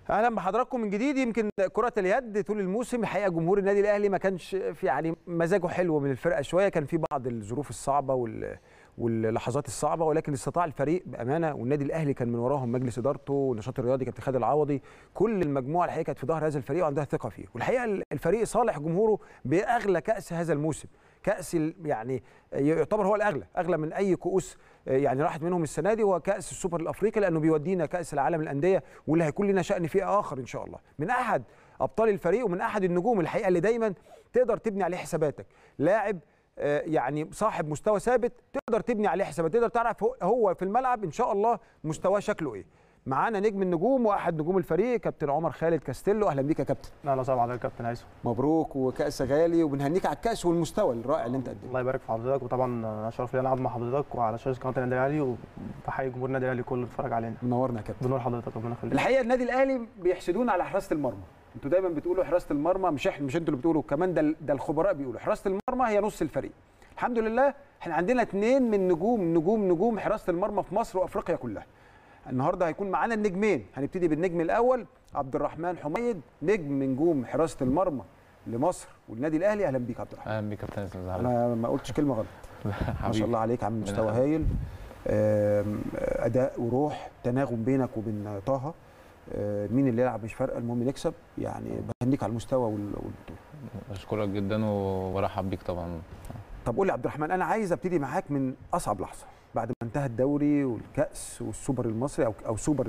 اهلا بحضراتكم من جديد. يمكن كرة اليد طول الموسم الحقيقه جمهور النادي الاهلي ما كانش في يعني مزاجه حلو من الفرقه شويه، كان في بعض الظروف الصعبه واللحظات الصعبه، ولكن استطاع الفريق بامانه، والنادي الاهلي كان من وراهم مجلس ادارته والنشاط الرياضي كابتن خالد العوضي، كل المجموعه الحقيقه كانت في ظهر هذا الفريق وعندها ثقه فيه. والحقيقه الفريق صالح جمهوره باغلى كاس هذا الموسم، كاس يعني يعتبر هو اغلى من اي كؤوس يعني راحت منهم السنه دي، هو كاس السوبر الافريقي، لانه بيودينا كاس العالم للانديه واللي هيكون لنا شأن فيه اخر ان شاء الله، من احد ابطال الفريق ومن احد النجوم الحقيقه اللي دايما تقدر تبني عليه حساباتك، لاعب يعني صاحب مستوى ثابت تقدر تبني عليه حسابات، تقدر تعرف هو في الملعب ان شاء الله مستواه شكله ايه. معانا نجم النجوم واحد نجوم الفريق كابتن عمر خالد كاستيلو. اهلا بيك يا كابتن. اهلا وسهلا حضرتك كابتن هيثم. مبروك وكاس غالي، وبنهنيك على الكاس والمستوى الرائع اللي انت قدمته. الله يبارك في حضرتك، وطبعا شرف لي العب مع حضرتك وعلى شاشه قناه النادي الاهلي، وبحيي جمهور النادي الاهلي كله اللي بيتفرج علينا. منورنا يا كابتن. بنور حضرتك، ربنا يخليك. الحقيقه النادي الاهلي بيحسدونا على حراسه المرمى، انتوا دايما بتقولوا حراسه المرمى، مش انتوا اللي بتقولوا، كمان ده الخبراء بيقولوا حراسه المرمى هي نص الفريق. الحمد لله احنا عندنا اثنين من نجوم حراسه المرمى في مصر وافريقيا كلها. النهارده هيكون معانا النجمين، هنبتدي بالنجم الاول عبد الرحمن حميد، نجم من نجوم حراسه المرمى لمصر والنادي الاهلي. اهلا بيك عبد الرحمن. اهلا بيك يا كابتن. انا ما قلتش كلمه غلط. ما شاء الله عليك، عامل مستوى هايل، اداء وروح، تناغم بينك وبين طه، مين اللي يلعب مش فارقه، المهم نكسب. يعني بهنيك على المستوى والبطوله. بشكرك جدا وبرحب بيك طبعا. طب قول لي عبد الرحمن، انا عايز ابتدي معاك من اصعب لحظه بعد ما انتهى الدوري والكاس والسوبر المصري او سوبر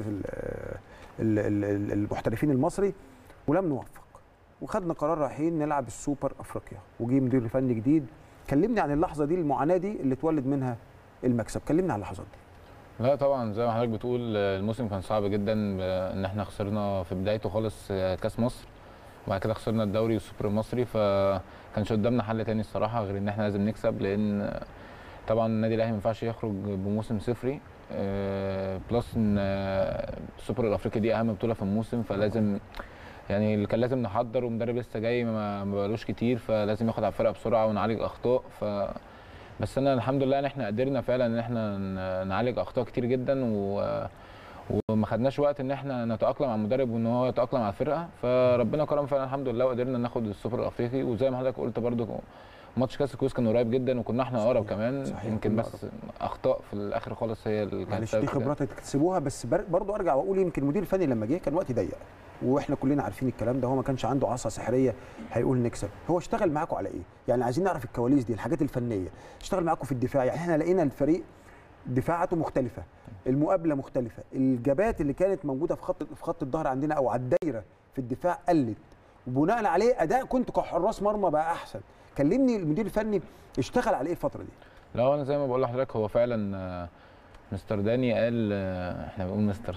المحترفين المصري، ولم نوفق وخدنا قرار رايحين نلعب السوبر افريقيا، وجي مدير فني جديد. كلمني عن اللحظه دي، المعاناه دي اللي اتولد منها المكسب، كلمني عن اللحظات دي. لا طبعا زي ما حضرتك بتقول الموسم كان صعب جدا، ان احنا خسرنا في بدايته خالص كاس مصر، وبعد كده خسرنا الدوري والسوبر المصري، فكانش قدامنا حل تاني الصراحه غير ان احنا لازم نكسب، لان طبعا النادي الاهلي ما ينفعش يخرج بموسم صفري، بلس ان السوبر الافريقي دي اهم بطوله في الموسم، فلازم يعني اللي كان لازم نحضر، ومدرب لسه جاي ما بقالوش كتير، فلازم ياخد على الفرقه بسرعه ونعالج اخطاء. بس انا الحمد لله ان احنا قدرنا فعلا ان احنا نعالج اخطاء كتير جدا، وما خدناش وقت ان احنا نتاقلم على المدرب وان هو يتاقلم على الفرقه، فربنا كرم فعلا الحمد لله وقدرنا ناخد السوبر الافريقي. وزي ما حضرتك قلت برده ماتش كاس الكؤوس كان قريب جدا، وكنا احنا اقرب كمان، يمكن بس اخطاء في الاخر خالص هي اللي كانت معلش دي خبرات تكتسبوها. بس برضه ارجع واقول يمكن المدير الفني لما جه كان وقت ضيق، واحنا كلنا عارفين الكلام ده، هو ما كانش عنده عصا سحريه هيقول نكسب. هو اشتغل معاكم على ايه؟ يعني عايزين نعرف الكواليس دي، الحاجات الفنيه. اشتغل معاكم في الدفاع، يعني احنا لقينا الفريق دفاعاته مختلفه، المقابله مختلفه، الجبات اللي كانت موجوده في خط الظهر عندنا او على الدايره في الدفاع قلت، وبناء عليه اداء كنت كحراس مرمى بقى احسن. كلمني المدير الفني اشتغل على ايه الفتره دي؟ لا انا زي ما بقول لحضرتك، هو فعلا مستر داني قال، احنا بنقول مستر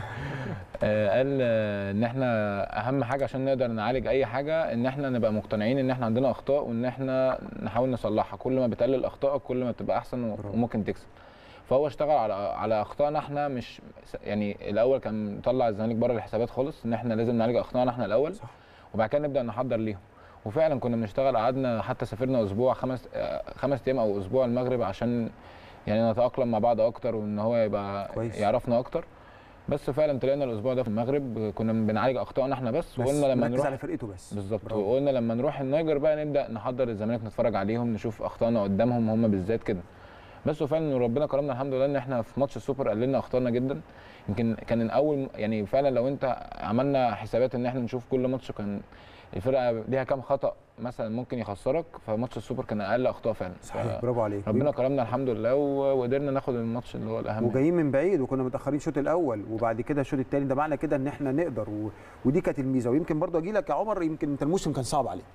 قال ان احنا اهم حاجه عشان نقدر نعالج اي حاجه ان احنا نبقى مقتنعين ان احنا عندنا اخطاء، وان احنا نحاول نصلحها. كل ما بتقلل اخطائك كل ما بتبقى احسن وممكن تكسب. فهو اشتغل على اخطائنا احنا، مش يعني الاول كان مطلع الزمالك بره الحسابات خالص، ان احنا لازم نعالج اخطائنا احنا الاول، صح. وبعد كده نبدا نحضر ليهم. وفعلا كنا بنشتغل، قعدنا حتى سافرنا اسبوع، خمس ايام او اسبوع المغرب، عشان يعني نتاقلم مع بعض اكتر، وان هو يبقى كويس. يعرفنا اكتر. بس فعلا طلعنا الاسبوع ده في المغرب كنا بنعالج اخطائنا احنا بس، وقلنا لما نروح على فرقته بس بالظبط، وقلنا لما نروح النيجر بقى نبدا نحضر الزمالك، نتفرج عليهم، نشوف اخطائنا قدامهم هم بالذات كده. بس وفعلا ربنا كرمنا الحمد لله ان احنا في ماتش السوبر قللنا اخطائنا جدا. يمكن كان الاول يعني فعلا لو انت عملنا حسابات ان احنا نشوف كل ماتش كان الفرقه ليها كام خطا مثلا ممكن يخسرك، فماتش السوبر كان اقل اخطاء فعلا. صحيح، برافو عليك. ربنا كرمنا الحمد لله وقدرنا ناخد الماتش اللي هو الاهم، وجايين من بعيد، وكنا متاخرين الشوط الاول وبعد كده الشوط الثاني، ده معنى كده ان احنا نقدر ودي كانت الميزه. ويمكن برضه اجي لك يا عمر، يمكن انت الموسم كان صعب عليك،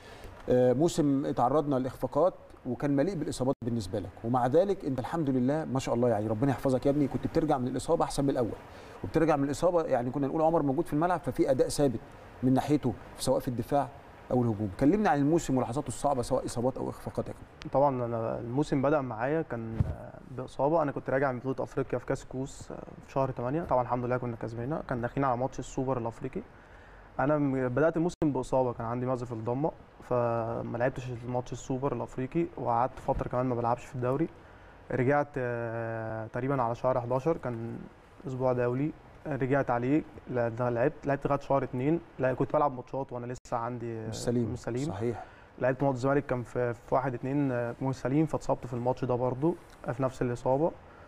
موسم تعرضنا لاخفاقات وكان مليء بالاصابات بالنسبه لك، ومع ذلك انت الحمد لله ما شاء الله، يعني ربنا يحفظك يا ابني، كنت بترجع من الاصابه احسن من الاول، وبترجع من الاصابه يعني كنا نقول عمر موجود في الملعب، ففي اداء ثابت من ناحيته سواء في الدفاع او الهجوم. كلمنا عن الموسم ولحظاته الصعبه سواء اصابات او اخفاقات. طبعا انا الموسم بدا معايا كان باصابه، انا كنت راجع من بطوله افريقيا في كاس كوس في شهر 8، طبعا الحمد لله كنا كسبانين، كان داخلين على ماتش السوبر الافريقي. انا بدات الموسم باصابه، كان عندي مزق في الضمه، فما لعبتش الماتش السوبر الافريقي، وقعدت فتره كمان ما بلعبش في الدوري. رجعت تقريبا على شهر 11، كان اسبوع دولي، رجعت عليه، لعبت لغايه شهر 2. لا كنت بلعب ماتشات وانا لسه عندي مش سليم. مش سليم. صحيح. لعبت ماتش الزمالك كان في 1-2 مش سليم، فاتصبت في الماتش ده برضو في نفس الاصابه.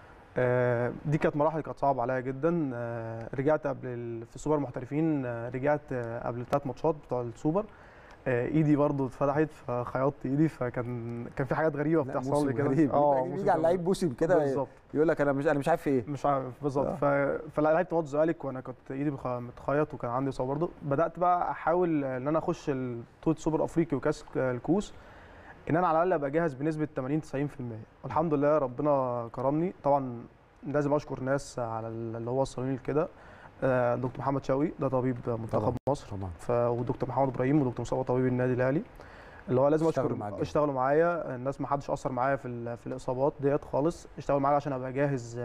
دي كانت مراحل كانت صعبه عليا جدا. رجعت قبل في سوبر محترفين، رجعت قبل 3 ماتشات بتوع السوبر، ايدي برضو اتفتحت فخيطت ايدي، فكان في حاجات غريبه بتحصل لي كده. بيجي على اللعيب موسم كده يقول لك انا مش عارف في ايه، مش عارف بالظبط. فلعبت ماتش الزمالك وانا كنت ايدي متخيط وكان عندي اصابه برضو. بدات بقى احاول ان انا اخش بطوله سوبر افريقي وكاس الكوس، ان انا على الاقل ابقى جاهز بنسبه 80-90%. والحمد لله ربنا كرمني. طبعا لازم اشكر ناس على اللي هو وصلوني لكده. دكتور محمد شوقي ده طبيب منتخب مصر، ودكتور محمد ابراهيم ودكتور مصطفى طبيب النادي الاهلي، اللي هو لازم اشكر اشتغلوا معايا. الناس ما حدش اثر معايا في الاصابات ديت خالص، اشتغلوا معايا عشان ابقى جاهز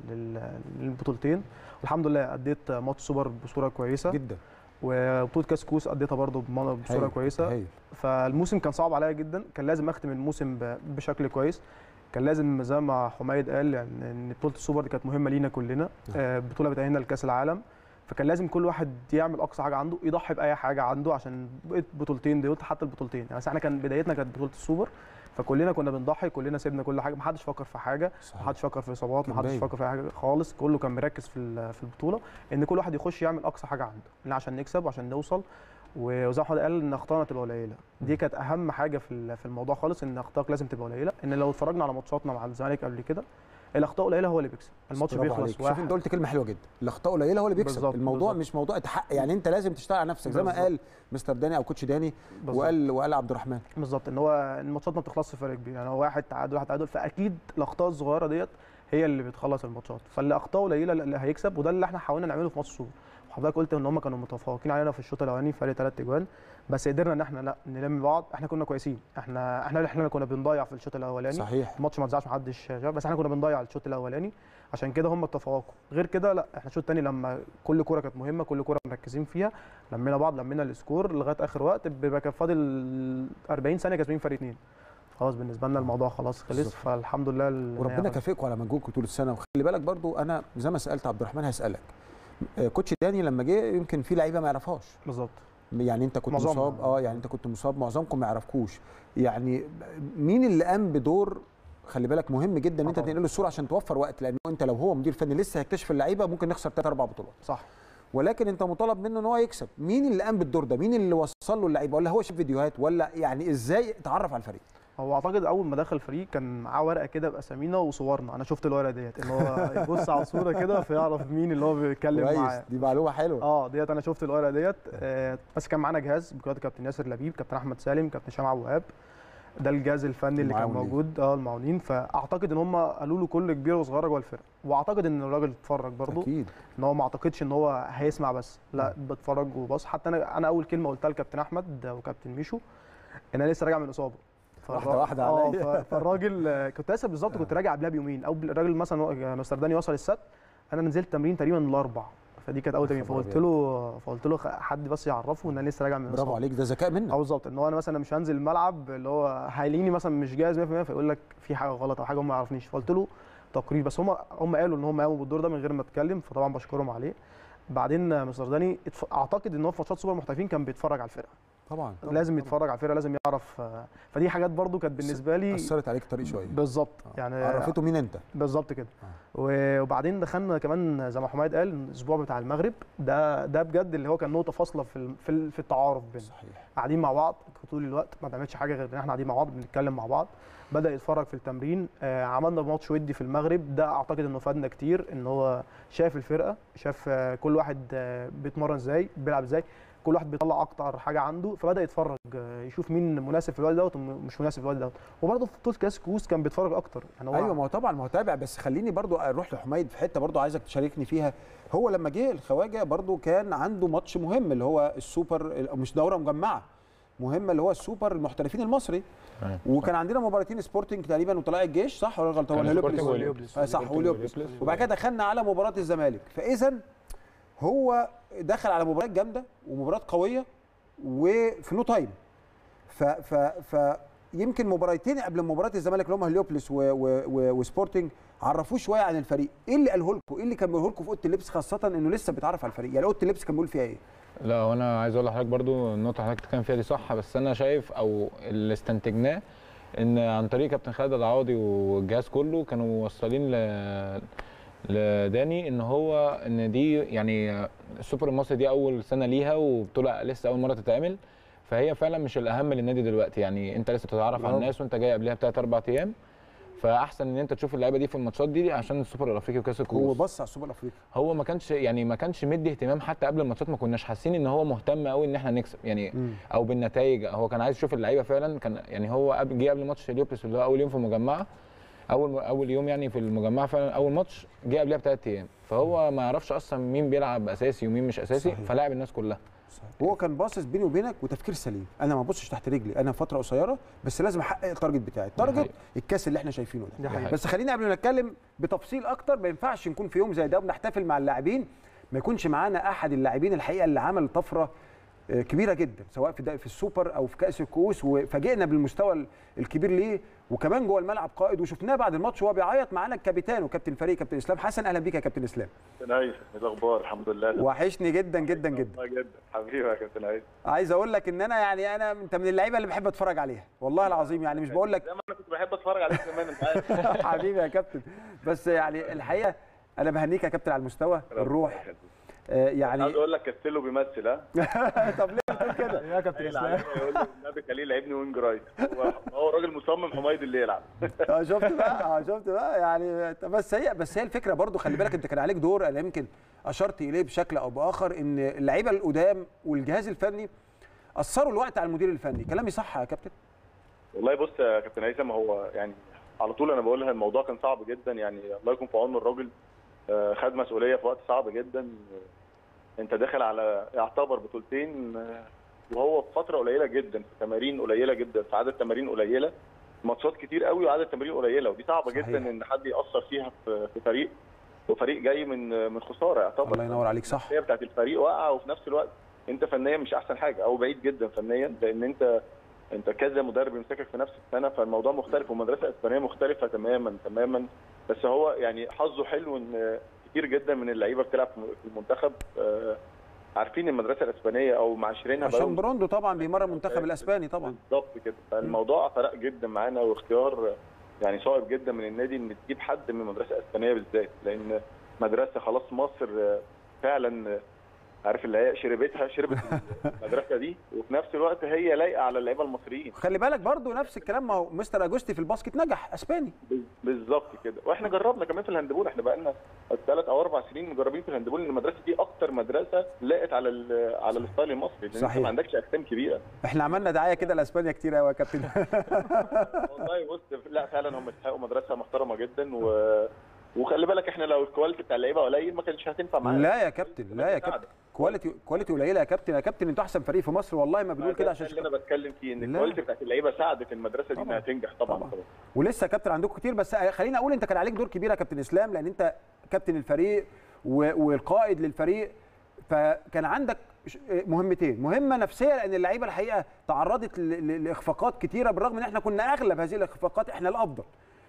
للبطولتين. والحمد لله اديت ماتش سوبر بصوره كويسه جدا، وبطوله كاس كوس اديتها برده بصوره كويسه. فالموسم كان صعب عليا جدا، كان لازم اختم الموسم بشكل كويس. كان لازم زي ما حميد قال يعني ان بطوله السوبر دي كانت مهمه لينا كلنا، بطوله بتاهلنا لكاس العالم، فكان لازم كل واحد يعمل اقصى حاجه عنده، يضحي باي حاجه عنده عشان بطولتين دول، حتى البطولتين. يعني احنا كان بدايتنا كانت بطوله السوبر، فكلنا كنا بنضحي، كلنا سيبنا كل حاجه، ما حدش فكر في حاجه، ما حدش فكر في اصابات، ما حدش فكر في اي حاجه خالص. كله كان مركز في البطوله، ان كل واحد يخش يعمل اقصى حاجه عنده عشان نكسب وعشان نوصل. وزي ما حضرتك قال ان اخطائنا تبقى قليله، دي كانت اهم حاجه في الموضوع خالص، ان اخطائك لازم تبقى قليله. ان لو اتفرجنا على ماتشاتنا مع الزمالك قبل كده، الاخطاء قليله هو اللي بيكسب، الماتش بيخلص واحد. شوف انت قلت كلمه حلوه جدا، الاخطاء قليله هو اللي بيكسب. الموضوع مش موضوع تحقق، يعني انت لازم تشتغل على نفسك زي ما قال مستر داني او كوتش داني وقال عبد الرحمن بالظبط، ان هو الماتشات ما بتخلصش فرق كبير، يعني هو واحد تعادل، فاكيد الاخطاء الصغيره ديت هي اللي بتخلص الماتشات. فاللي اخطاء قليله اللي هيكسب، وده اللي احنا حاولنا نعمله في ماتش السوبر. وحضرتك قلت ان هم كانوا متفوقين علينا في الشوط الاولاني فرق 3 اجوان، بس قدرنا ان احنا لا نلم بعض. احنا كنا كويسين، احنا كنا بنضيع في الشوط الاولاني. صحيح، الماتش ما اتذاعش، ما حدش شاف، بس احنا كنا بنضيع الشوط الاولاني، عشان كده هم تفوقوا. غير كده لا، احنا الشوط الثاني لما كل كوره كانت مهمه، كل كوره مركزين فيها، لمينا بعض، لمينا السكور لغايه اخر وقت، بيبقى كان فاضل 40 ثانيه كاسبين فرق 2. خلاص بالنسبه لنا الموضوع خلاص خلص، فالحمد لله. وربنا كافئكم على مجهودكم طول السنه. وخلي بالك برضو، انا زي ما سالت عبد الرحمن هسالك، كوتش داني لما جه يمكن في لعيبه ما يعرفهاش بالظبط، يعني انت كنت مصاب، يعني انت كنت مصاب، معظمكم ما يعرفكوش. يعني مين اللي قام بدور، خلي بالك مهم جدا ان انت تنقل له الصوره عشان توفر وقت، لانه انت لو هو مدير فني لسه هيكتشف اللعيبه ممكن نخسر 3-4 بطولات. صح، ولكن انت مطالب منه ان هو يكسب. مين اللي قام بالدور ده؟ مين اللي وصل له اللعيبه؟ ولا هو شاف فيديوهات؟ ولا يعني ازاي اتعرف على الفريق؟ هو اعتقد اول ما دخل الفريق كان معاه ورقه كده باسامينا وصورنا. انا شفت الورقه ديت، ان هو يبص على الصوره كده فيعرف مين اللي هو بيتكلم معاه. دي معلومه حلوه. ديت انا شفت الورقه ديت. بس كان معانا جهاز بقياده كابتن ياسر لبيب، كابتن احمد سالم، كابتن هشام عبد الوهاب، ده الجهاز الفني اللي كان موجود، المعاونين. فاعتقد ان هم قالوا له كل كبيره وصغيره جوه الفرقه، واعتقد ان الراجل اتفرج برضه اكيد، ان هو ما اعتقدش ان هو هيسمع بس، لا بتفرج وبص. حتى انا اول كلمه قلتها لكابتن احمد وكابتن ميشو ان انا لسه راجع من اصابه، واحده عليا. فالراجل كنت لسه بالظبط كنت راجع قبلها بيومين، او الراجل مثلا مستر داني وصل السبت، انا نزلت تمرين تقريبا الاربع، فدي كانت اول تمرين. فقلت له حد بس يعرفه ان انا لسه راجع من برافو عليك، ده ذكاء منك. بالظبط، ان هو انا مثلا مش هنزل الملعب اللي هو هيلاقيني مثلا مش جاهز 100%، فيقول لك في حاجه غلط او حاجه هم ما يعرفنيش. فقلت له تقرير، بس هم قالوا ان هم قاموا بالدور ده من غير ما اتكلم، فطبعا بشكرهم عليه. بعدين مستر داني اعتقد ان هو في ماتشات سوبر محترفين كان بيتفرج على الفرقه. طبعا لازم يتفرج على الفرقه، لازم يعرف. فدي حاجات برضو كانت بالنسبه لي اثرت عليك الطريق شويه. بالظبط، يعني عرفته مين انت بالظبط كده. وبعدين دخلنا كمان زي ما حميد قال الاسبوع بتاع المغرب ده بجد اللي هو كان نقطه فاصله في التعارف بيننا. صحيح، قاعدين مع بعض طول الوقت، ما بنعملش حاجه غير ان احنا قاعدين مع بعض بنتكلم مع بعض. بدا يتفرج في التمرين، عملنا ماتش ودي في المغرب، ده اعتقد انه فادنا كتير، ان هو شاف الفرقه، شاف كل واحد بيتمرن ازاي، بيلعب ازاي، كل واحد بيطلع اكتر حاجه عنده، فبدا يتفرج يشوف مين مناسب في الوقت دوت ومش مناسب في الوقت دوت. وبرده في بطوله كاس كوس كان بيتفرج اكتر، يعني هو ايوه، ما هو طبعا متابع. بس خليني برضو اروح لحميد في حته برضو عايزك تشاركني فيها. هو لما جه الخواجه برضو كان عنده ماتش مهم اللي هو السوبر، مش دوره مجمعه مهمه، اللي هو السوبر المحترفين المصري. وكان عندنا مباراتين، سبورتنج تقريبا وطلائع الجيش، صح ولا غلطان؟ هليوبلس. صح، هليوبلس. وبعد كده دخلنا على مباراه الزمالك. فاذا هو دخل على مباراه جامده ومباراه قويه وفي نو تايم. يمكن مباراتين قبل مباراه الزمالك اللي هم هليوبلس وسبورتنج عرفوه شويه عن الفريق. ايه اللي قاله لكم؟ ايه اللي كان بيقوله لكم في اوضه اللبس، خاصه انه لسه بيتعرف على الفريق؟ يعني اوضه اللبس كان بيقول فيها ايه؟ لا، وانا عايز اقول لحضرتك برضو النقطه اللي حضرتك بتتكلم فيها دي صح، بس انا شايف او اللي استنتجناه ان عن طريق كابتن خالد العوضي والجهاز كله كانوا موصلين لداني ان دي يعني السوبر المصري دي اول سنه ليها وبطوله لسه اول مره تتعمل، فهي فعلا مش الاهم للنادي دلوقتي. يعني انت لسه بتتعرف على الناس وانت جاي قبلها ب3 4 ايام، فاحسن ان انت تشوف اللعيبه دي في الماتشات دي عشان السوبر الافريقي وكاس الكؤوس. هو بص على السوبر الافريقي، هو ما كانش مدي اهتمام حتى قبل الماتشات، ما كناش حاسين ان هو مهتم قوي ان احنا نكسب يعني او بالنتائج. هو كان عايز يشوف اللعيبه فعلا. كان يعني هو جه قبل ماتش هليوبلس اللي هو اول يوم في المجمعه، اول يوم يعني في المجمعه فعلا اول ماتش جه قبلها ب3 ايام، فهو ما يعرفش اصلا مين بيلعب اساسي ومين مش اساسي. صحيح. فلاعب الناس كلها. صحيح. هو كان باصص بيني وبينك وتفكير سليم، انا ما ببصش تحت رجلي، انا فتره قصيره بس لازم احقق التارجت بتاعي. التارجت الكاس اللي احنا شايفينه ده. بس خلينا قبل ما نتكلم بتفصيل اكتر، ما ينفعش نكون في يوم زي ده وبنحتفل مع اللاعبين ما يكونش معانا احد اللاعبين الحقيقه اللي عمل طفره كبيره جدا سواء في السوبر او في كاس الكؤوس، وفاجئنا بالمستوى الكبير ليه، وكمان جوه الملعب قائد، وشفناه بعد الماتش وهو بيعيط معانا الكابتن وكابتن الفريق كابتن اسلام حسن. اهلا بيك يا كابتن اسلام. كابتن عايز الاخبار؟ الحمد لله. وحشني جدا جدا جدا. جدا حبيبي يا كابتن عايز. عايز اقول لك ان انا انت من اللعيبه اللي بحب اتفرج عليها والله العظيم، يعني مش بقول لك زي ما انا كنت بحب اتفرج عليك كمان انت عارف. حبيبي يا كابتن، بس يعني الحقيقه انا بهنيك يا كابتن على المستوى الروح. يعني عايز اقول لك كاستيلو بيمثل. طب ليه بتقول كده يا كابتن اسلام؟ يقول لي النبي خليه لعبني وينج رايت، هو راجل مصمم حمايد اللي يلعب. شفت بقى يعني. بس هي الفكره برضو، خلي بالك انت كان عليك دور انا يمكن اشرت اليه بشكل او باخر، ان اللعيبه القدام والجهاز الفني اثروا الوقت على المدير الفني. كلامي صح يا كابتن؟ والله بص يا كابتن هيثم، هو يعني على طول انا بقولها الموضوع كان صعب جدا، يعني الله يكون في عون الراجل، خد مسؤوليه في وقت صعب جدا. انت داخل على يعتبر بطولتين وهو في فتره قليله جدا، في تمارين قليله جدا، في عدد تمارين قليله، ماتشات كتير قوي وعدد تمارين قليله، ودي صعبه صحيح. جدا ان حد ياثر فيها في فريق، وفريق جاي من خساره يعتبر. الله ينور عليك. صح، هي بتاعت الفريق واقعه، وفي نفس الوقت انت فنيا مش احسن حاجه او بعيد جدا فنيا، لان انت كذا مدرب يمسكك في نفس السنه، فالموضوع مختلف، ومدرسه اسبانيه مختلفه تماما. بس هو يعني حظه حلو ان كتير جدا من اللعيبه بتلعب في المنتخب عارفين المدرسه الاسبانيه او معاشرينها، عشان بروندو طبعا بيمرن المنتخب الاسباني طبعا. بالظبط كده. فالموضوع فرق جدا معانا، واختيار يعني صائب جدا من النادي ان تجيب حد من المدرسه الاسبانيه بالذات، لان مدرسه خلاص مصر فعلا عارف اللي هي شربت المدرسه دي، وفي نفس الوقت هي لايقه على اللعيبه المصريين. خلي بالك برضو نفس الكلام، ما هو مستر اجوستي في الباسكت نجح اسباني. بالظبط كده. واحنا جربنا كمان في الهاندبول، احنا بقى لنا 3 أو 4 سنين مجربين في الهاندبول، ان المدرسه دي اكتر مدرسه لاقت على الستايل المصري، لان انت ما عندكش اجسام كبيره. احنا عملنا دعايه كده لاسبانيا كتير قوي يا كابتن. والله بص، لا فعلا هم يستحقوا مدرسه محترمه جدا، وخلي بالك احنا لو الكواليتي بتاع اللعيبه قليل ما كانش هتنفع معانا. لا يا كابتن كواليتي قليله يا كابتن انتوا احسن فريق في مصر والله ما بنقول كده عشان اللي انا بتكلم فيه ان الكواليتي بتاعت اللعيبه ساعدت المدرسه دي انها تنجح طبعا. ولسه يا كابتن عندكم كتير، بس خليني اقول انت كان عليك دور كبير يا كابتن اسلام، لان انت كابتن الفريق والقائد للفريق، فكان عندك مهمتين، مهمه نفسيه لان اللعيبه الحقيقه تعرضت لاخفاقات كتيره بالرغم ان احنا كنا اغلب هذه الاخفاقات احنا الافضل،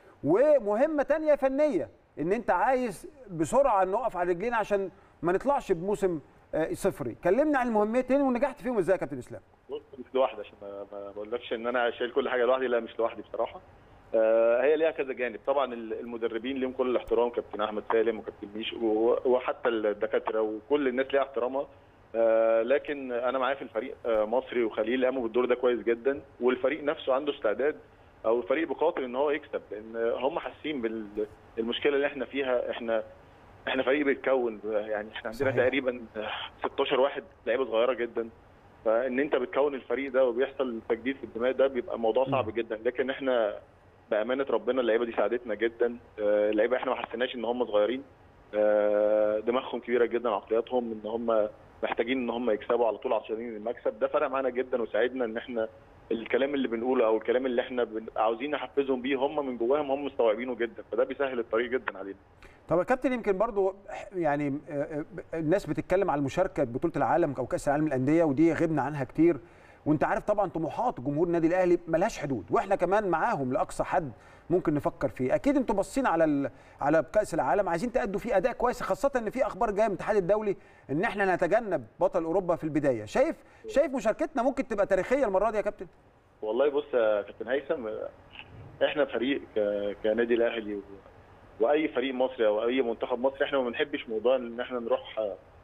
ومهمه ثانيه فنيه ان انت عايز بسرعه نقف على رجلينا عشان ما نطلعش بموسم صفري. كلمنا عن المهمتين ونجحت فيهم ازاي يا كابتن اسلام؟ بص مش لوحدي، عشان ما بقولكش ان انا شايل كل حاجه لوحدي، لا مش لوحدي بصراحه. هي ليها كذا جانب، طبعا المدربين ليهم كل الاحترام، كابتن احمد سالم وكابتن ميشو وحتى الدكاتره وكل الناس ليها احترامها، لكن انا معايا في الفريق مصري وخليل قاموا بالدور ده كويس جدا، والفريق نفسه عنده استعداد او الفريق بقاتل ان هو يكسب، لان هم حاسين بالمشكله اللي احنا فيها. احنا فريق بيتكون، يعني احنا عندنا صحيح. تقريبا 16 واحد لعيبه صغيره جدا، فان انت بتكون الفريق ده وبيحصل تجديد في الدماء ده بيبقى موضوع صعب جدا، لكن احنا بامانه ربنا اللعيبه دي ساعدتنا جدا. اللعيبه احنا ما حسيناش ان هم صغيرين، دماغهم كبيره جدا، عقلياتهم ان هم محتاجين ان هم يكسبوا على طول عشان المكسب ده، فرق معانا جدا وساعدنا ان احنا الكلام اللي بنقوله او الكلام اللي احنا عاوزين نحفزهم بيه هم من جواهم هم مستوعبينه جدا، فده بيسهل الطريق جدا علينا. طب يا كابتن يمكن برضو يعني الناس بتتكلم على المشاركه ببطوله العالم او كاس العالم للانديه ودي غبنا عنها كتير، وانت عارف طبعا طموحات جمهور النادي الاهلي ملهاش حدود، واحنا كمان معاهم لاقصى حد ممكن نفكر فيه. اكيد انتوا باصين على كاس العالم عايزين تأدوا فيه اداء كويس، خاصه ان في اخبار جايه من الاتحاد الدولي ان احنا نتجنب بطل اوروبا في البدايه. شايف مشاركتنا ممكن تبقى تاريخيه المره دي يا كابتن؟ والله بص يا كابتن هيثم، احنا فريق كنادي الاهلي واي فريق مصري او اي منتخب مصري، احنا ما بنحبش موضوع ان احنا نروح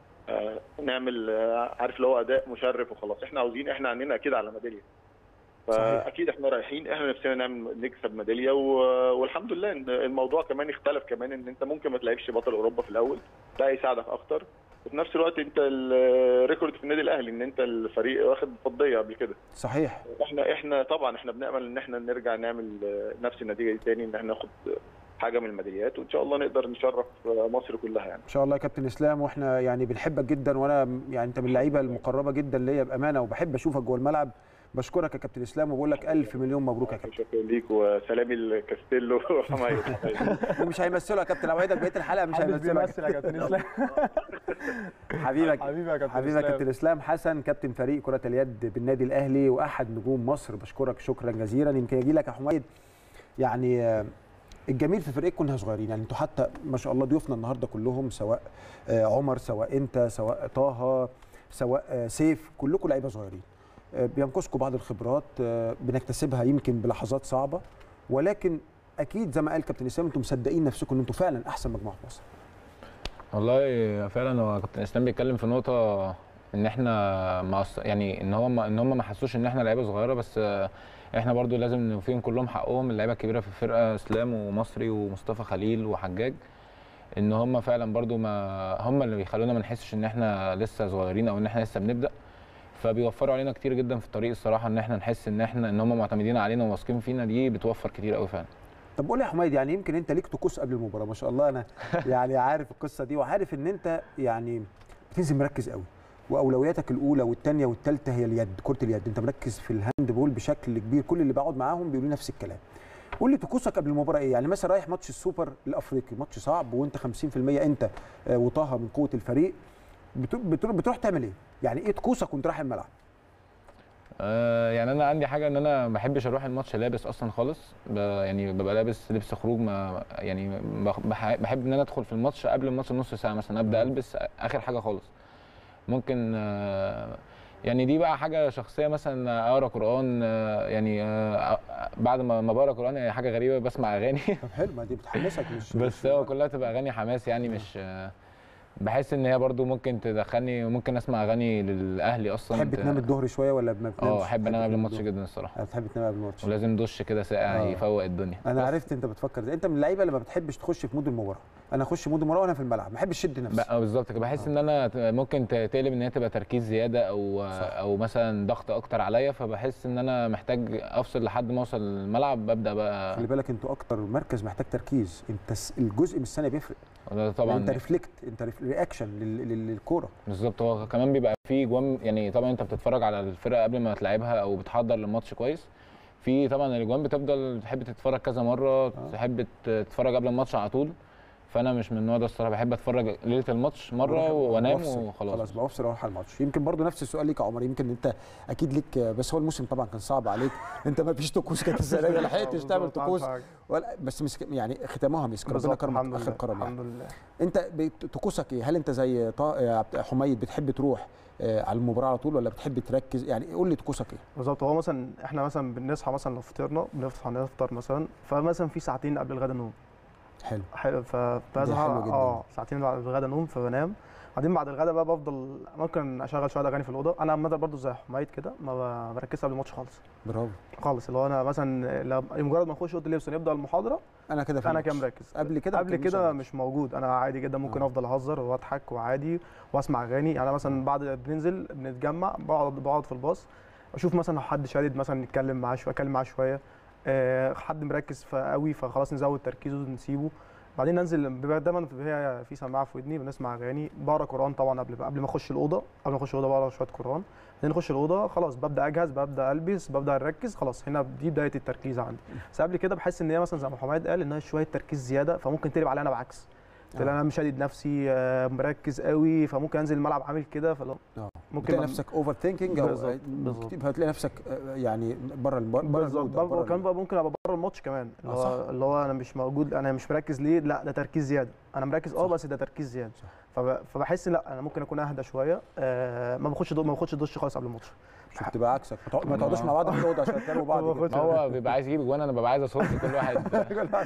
نعمل عارف اللي هو اداء مشرف وخلاص. احنا عاوزين، احنا عندنا اكيد على ميداليه، فاكيد احنا رايحين احنا نفسنا نكسب ميداليه، والحمد لله ان الموضوع كمان اختلف كمان، ان انت ممكن ما تلعبش بطل اوروبا في الاول، ده هيساعدك اكتر. وفي نفس الوقت انت الريكورد في النادي الاهلي ان انت الفريق واخد فضيه قبل كده. صحيح. احنا طبعا احنا بنامل ان احنا نرجع نعمل نفس النتيجه دي تاني، ان احنا ناخد حاجه من الميداليات، وان شاء الله نقدر نشرف مصر كلها يعني. ان شاء الله يا كابتن اسلام، واحنا يعني بنحبك جدا، وانا يعني انت من اللعيبه المقربه جدا ليا بامانه، وبحب اشوفك جوه الملعب. بشكرك يا كابتن اسلام وبقول لك الف مليون مبروك يا كابتن. شكرا ليك، وسلامي لكاستيلو وحمايد. ومش هيمثلوا يا كابتن، اوعدك بقيه الحلقه مش هيمثلوا يا كابتن اسلام. حبيبك يا كابتن اسلام حسن، كابتن فريق كره اليد بالنادي الاهلي واحد نجوم مصر. بشكرك شكرا جزيلا. يمكن اجي لك يا حميد، يعني الجميل في فريقكم انها صغيرين، يعني انتوا حتى ما شاء الله ضيوفنا النهارده كلهم، سواء عمر، سواء انت، سواء طه، سواء سيف، كلكم لعيبه صغيرين. بينقصكم بعض الخبرات بنكتسبها يمكن بلحظات صعبه، ولكن اكيد زي ما قال كابتن اسلام انتم مصدقين نفسكم ان انتم فعلا احسن مجموعه في مصر. والله فعلا هو كابتن اسلام بيتكلم في نقطه ان احنا يعني ان هم ما حسوش ان احنا لعيبه صغيره، بس احنا برضو لازم نوفيهم كلهم حقهم. اللعيبه الكبيره في الفرقه اسلام ومصري ومصطفى خليل وحجاج، ان هم فعلا برضو ما هم اللي بيخلونا ما نحسش ان احنا لسه صغيرين او ان احنا لسه بنبدا، فبيوفروا علينا كتير جدا في الطريق الصراحه. ان احنا نحس ان هم معتمدين علينا وواثقين فينا، دي بتوفر كتير قوي فعلا. طب قول لي يا حميد، يعني يمكن انت ليك طقوس قبل المباراه ما شاء الله، انا يعني عارف القصه دي، وعارف ان انت يعني بتنزل مركز قوي، واولوياتك الاولى والثانيه والثالثه هي اليد، كره اليد. انت مركز في الهاند بول بشكل كبير، كل اللي بقعد معاهم بيقولوا نفس الكلام. قول لي طقوسك قبل المباراه ايه؟ يعني مثلا رايح ماتش السوبر الافريقي، ماتش صعب وانت 50% انت وطه من قوه الفريق، بتروح تعمل ايه؟ يعني ايه طقوسك وانت رايح الملعب؟ يعني انا عندي حاجه ان انا ما بحبش اروح الماتش لابس اصلا خالص، يعني ببقى لابس لبس خروج، ما يعني بحب ان انا ادخل في الماتش قبل الماتش بنص ساعه مثلا، ابدا البس اخر حاجه خالص. ممكن يعني دي بقى حاجه شخصيه، مثلا اقرا قران، يعني بعد ما بقرا قران هي حاجه غريبه، بسمع اغاني. طب حلو، ما دي بتحمسك مش بس هو كلها تبقى اغاني حماس يعني، مش بحس ان هي برضو ممكن تدخلني، وممكن اسمع اغاني للاهلي اصلا. تحب تنام الظهر شويه ولا ما بتنامش؟ احب انام قبل الماتش جدا الصراحه. بتحب تنام قبل الماتش، ولازم دش كده ساقع يفوق الدنيا. انا عرفت انت بتفكر ازاي، انت من اللعيبه اللي ما بتحبش تخش في مود المباراه. انا اخش مود المباراه وانا في الملعب، ما بحبش اشد نفسي. بالظبط كده، بحس ان انا ممكن تقلب ان هي تبقى تركيز زياده او مثلا ضغط اكتر عليا، فبحس ان انا محتاج افصل لحد ما اوصل الملعب، ببدا بقى. خلي بالك انتوا اكتر مركز محتاج تركيز، انت الجزء من الثانيه بيفرق طبعا. انت ريفلكت، انت رياكشن للكوره. بالظبط، هو كمان بيبقى فيه جوان، يعني طبعا انت بتتفرج على الفرقه قبل ما تلعبها او بتحضر للماتش كويس، في طبعا الاجوان بتفضل تحب تتفرج كذا مره، تحب تتفرج قبل الماتش على طول. فانا مش من النوع ده الصراحه، بحب اتفرج ليله الماتش مره وانام وخلاص. خلاص بفصل اروح على الماتش. يمكن برضو نفس السؤال ليك يا عمر، يمكن انت اكيد ليك، بس هو الموسم طبعا كان صعب عليك. انت ما فيش طقوس كانت السنه دي، لحقتش تعمل طقوس ولا بس يعني ختامها مسك، ربنا كرمك اخر كرم يعني. الحمد لله. انت طقوسك ايه؟ هل انت زي حميد بتحب تروح على المباراه على طول، ولا بتحب تركز؟ يعني قول لي طقوسك ايه بالظبط. هو مثلا احنا مثلا بنصحى مثلا لو فطرنا، بنفطر مثلا، فمثلا في ساعتين قبل الغدا نوم. حلو. فبصحى ساعتين بعد الغدا نوم، فبنام. بعدين بعد الغدا بقى بفضل ممكن اشغل شويه اغاني في الاوضه. انا عامه برضو زي حميد كده، ما بركزش قبل الماتش خالص. برافو خالص. اللي هو انا مثلا مجرد ما اخش اوضه اللبس ونبدا المحاضره، انا كده مركز. قبل كده مش موجود. انا عادي جدا ممكن افضل اهزر واضحك وعادي واسمع اغاني. يعني مثلا بعد بننزل بنتجمع، بقعد في الباص، اشوف مثلا لو حد شادد مثلا نتكلم معاه شويه، اتكلم معاه شويه. حد مركز قوي فخلاص نزود تركيزه ونسيبه. بعدين ننزل، بيبقى دايما هي في سماعه في ودني، بنسمع اغاني، بقرا قران طبعا قبل ما اخش الاوضه. بقرا شويه قران. بعدين نخش الاوضه، خلاص ببدا اجهز، ببدا البس، ببدا اركز، خلاص هنا دي بدايه التركيز عندي. بس قبل كده بحس ان هي مثلا زي ما حميد قال، ان هي شويه تركيز زياده، فممكن تقلب عليا انا بعكس. انا مش شادد نفسي، مركز قوي، فممكن انزل الملعب عامل كده، ممكن تلاقي نفسك اوفر ثينكينج او بالظبط. هتلاقي نفسك يعني بره بالظبط. وكمان بقى ممكن ابقى بره الماتش كمان، اللي هو انا مش موجود، انا مش مركز ليه، لا ده تركيز زياده، انا مركز بس ده تركيز زياده. فبحس لا انا ممكن اكون اهدى شويه، ما باخدش دش خالص قبل الماتش. مش بتبقى عكسك، ما تقعدوش مع بعض في الاوضه عشان تتكلموا بعض. هو بيبقى عايز يجيب جوان، انا ببقى عايز اصد كل واحد.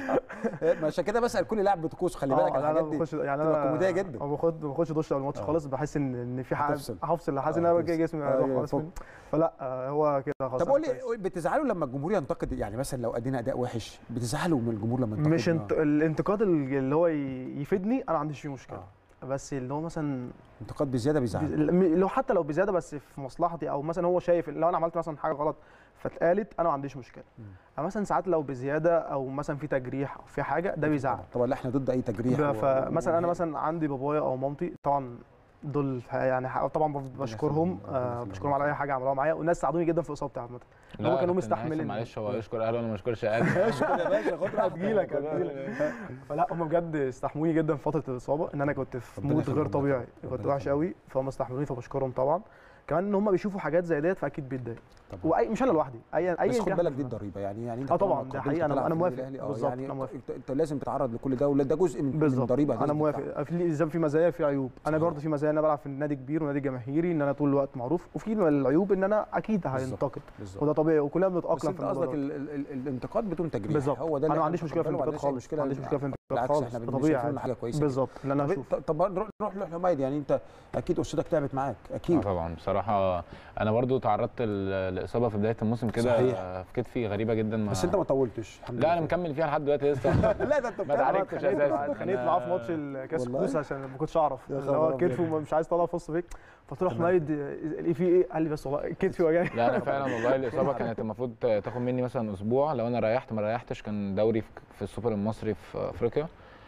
عشان كده بسال كل لاعب بطقوس، خلي بالك الحاجات دي بتبقى كوميديه جدا. ما باخدش دش قبل الماتش خالص، بحس ان في حاجه هفصل، حاسس ان انا جسمي هيروح خالص، فلا هو كده خلاص. طب قول لي، بتزعلوا لما الجمهور ينتقد؟ يعني مثلا لو ادينا اداء وحش بتزعلوا من الجمهور لما ينتقد؟ مش الانتقاد اللي هو يفيدني انا ما عنديش فيه مشكله، بس اللي هو مثلا انتقاد بزياده بيزعل، لو حتى لو بزياده بس في مصلحتي، او مثلا هو شايف لو انا عملت مثلا حاجه غلط فاتقالت انا ما عنديش مشكله. مثلا ساعات لو بزياده او مثلا في تجريح او في حاجه ده بيزعل. طبعا احنا ضد اي تجريح. فمثلا انا مثلا عندي بابايا او مامتي طبعا دول يعني طبعا بشكرهم على اي حاجه عملوها معايا، والناس ساعدوني جدا في اصابتي عامه. هم كانوا مستحملين. معلش هو يشكر اهله، انا ما اشكرش اهله. اشكر يا باشا، خد راحتك. هتجيلك. فلا هم بجد استحملوني جدا في فتره الاصابه، ان انا كنت في مود غير طبيعي، كنت وحش قوي، فهم استحملوني فبشكرهم طبعا. كمان ان هم بيشوفوا حاجات زي ديت فاكيد بيتضايقوا، مش انا لوحدي، بس خد بالك دي الضريبه يعني انت طبعا ده حقيقه، انا موافق بالظبط. يعني انت لازم تتعرض لكل ده، وده جزء من الضريبه دي. انا موافق، في مزايا في عيوب. انا برضه في مزايا ان انا بلعب في نادي كبير ونادي جماهيري، ان انا طول الوقت معروف، وفي العيوب ان انا اكيد هينتقد، وده طبيعي وكلنا بنتاقلم في الموضوع. قصدك الانتقاد بدون تجريح، بالظبط. هو ده انا ما عنديش مشكله في الانتقاد خالص، ما عنديش مشكله في الانتقاد خالص، طبيعي حاجه كويسه بالظبط اللي انا هشوفه. طب نروح لحميد، يعني انت اكيد اسرتك تعبت معاك اكيد. طبعا بصراحه انا برضو تعرضت لاصابه في بدايه الموسم كده في كتفي غريبه جدا. بس انت ما طولتش الحمد لله. لا انا مكمل فيها لحد دلوقتي لسه. لا ده انت ما اتعالجتش اساسا. اتخانقت معاه في ماتش الكاس كوس عشان ما كنتش اعرف اللي هو كتفه مش عايز يطلع في وسط فيك، فقلت له حميد في ايه؟ قال لي بس والله كتفي وجعني. لا انا فعلا والله الاصابه كانت المفروض تاخد مني مثلا اسبوع، لو انا ريحت ما ريحتش كان دوري في السوبر المصري في افريقيا.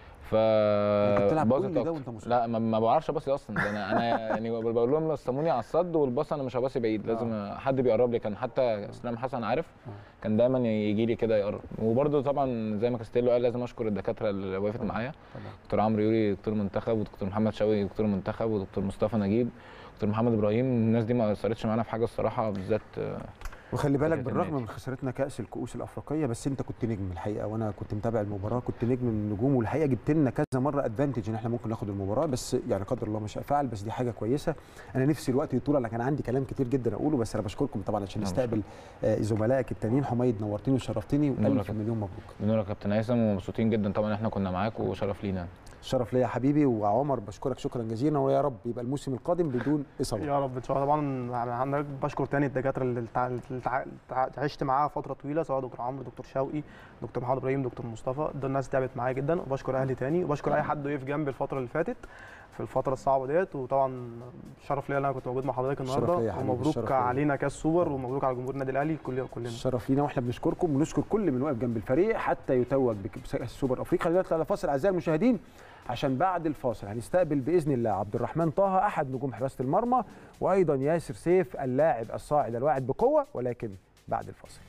باظت اكتر. لا ما بعرفش اباصي اصلا، ده انا يعني بقول لهم لصموني على الصد والباص، انا مش هباصي بعيد، لازم حد بيقرب لي. كان حتى اسلام حسن عارف كان دايما يجي لي كده يقرب. وبرده طبعا زي ما كاستيلو قال لازم اشكر الدكاتره اللي وقفت معايا، دكتور عمرو يوري دكتور منتخب، ودكتور محمد شوقي دكتور منتخب، ودكتور مصطفى نجيب، دكتور محمد ابراهيم. الناس دي ما اثرتش معانا في حاجه الصراحه بالذات. وخلي بالك بالرغم من خسارتنا كاس الكؤوس الافريقيه، بس انت كنت نجم الحقيقه، وانا كنت متابع المباراه، كنت نجم من النجوم، والحقيقه جبت لنا كذا مره ادفانتج ان احنا ممكن ناخد المباراه، بس يعني قدر الله ما شاء فعل، بس دي حاجه كويسه. انا نفسي الوقت يطول، انا كان عندي كلام كتير جدا اقوله، بس انا بشكركم طبعا عشان نستقبل زملائك التانيين. حميد نورتني وشرفتني، والف مليون مبروك. بنورك يا كابتن هيثم، ومبسوطين جدا طبعا احنا كنا معاك، وشرف لينا. شرف ليا يا حبيبي. وعمر بشكرك شكرا جزيلا، ويا رب يبقى الموسم القادم بدون اصابه يا رب ان شاء الله. طبعا بشكر تاني الدكاتره اللي عشت معاها فتره طويله، سواء دكتور عمرو، دكتور شوقي، دكتور محمد ابراهيم، دكتور مصطفى، دول الناس تعبت معايا جدا. وبشكر اهلي تاني، وبشكر اي حد وقف جنبي الفتره اللي فاتت في الفتره الصعبه ديت. وطبعا شرف ليا ان انا كنت موجود مع حضرتك النهارده، ومبروك علينا كاس سوبر، ومبروك على جمهور النادي الاهلي كلنا. شرف لينا، واحنا بنشكركم ونشكر كل من واقف جنب الفريق حتى يتوج بكاس السوبر الافريقي. خلينا نطلع لفاصل اعزائي المشاهدين، عشان بعد الفاصل هنستقبل باذن الله عبد الرحمن طه احد نجوم حراسه المرمى، وايضا ياسر سيف اللاعب الصاعد الواعد بقوه، ولكن بعد الفاصل.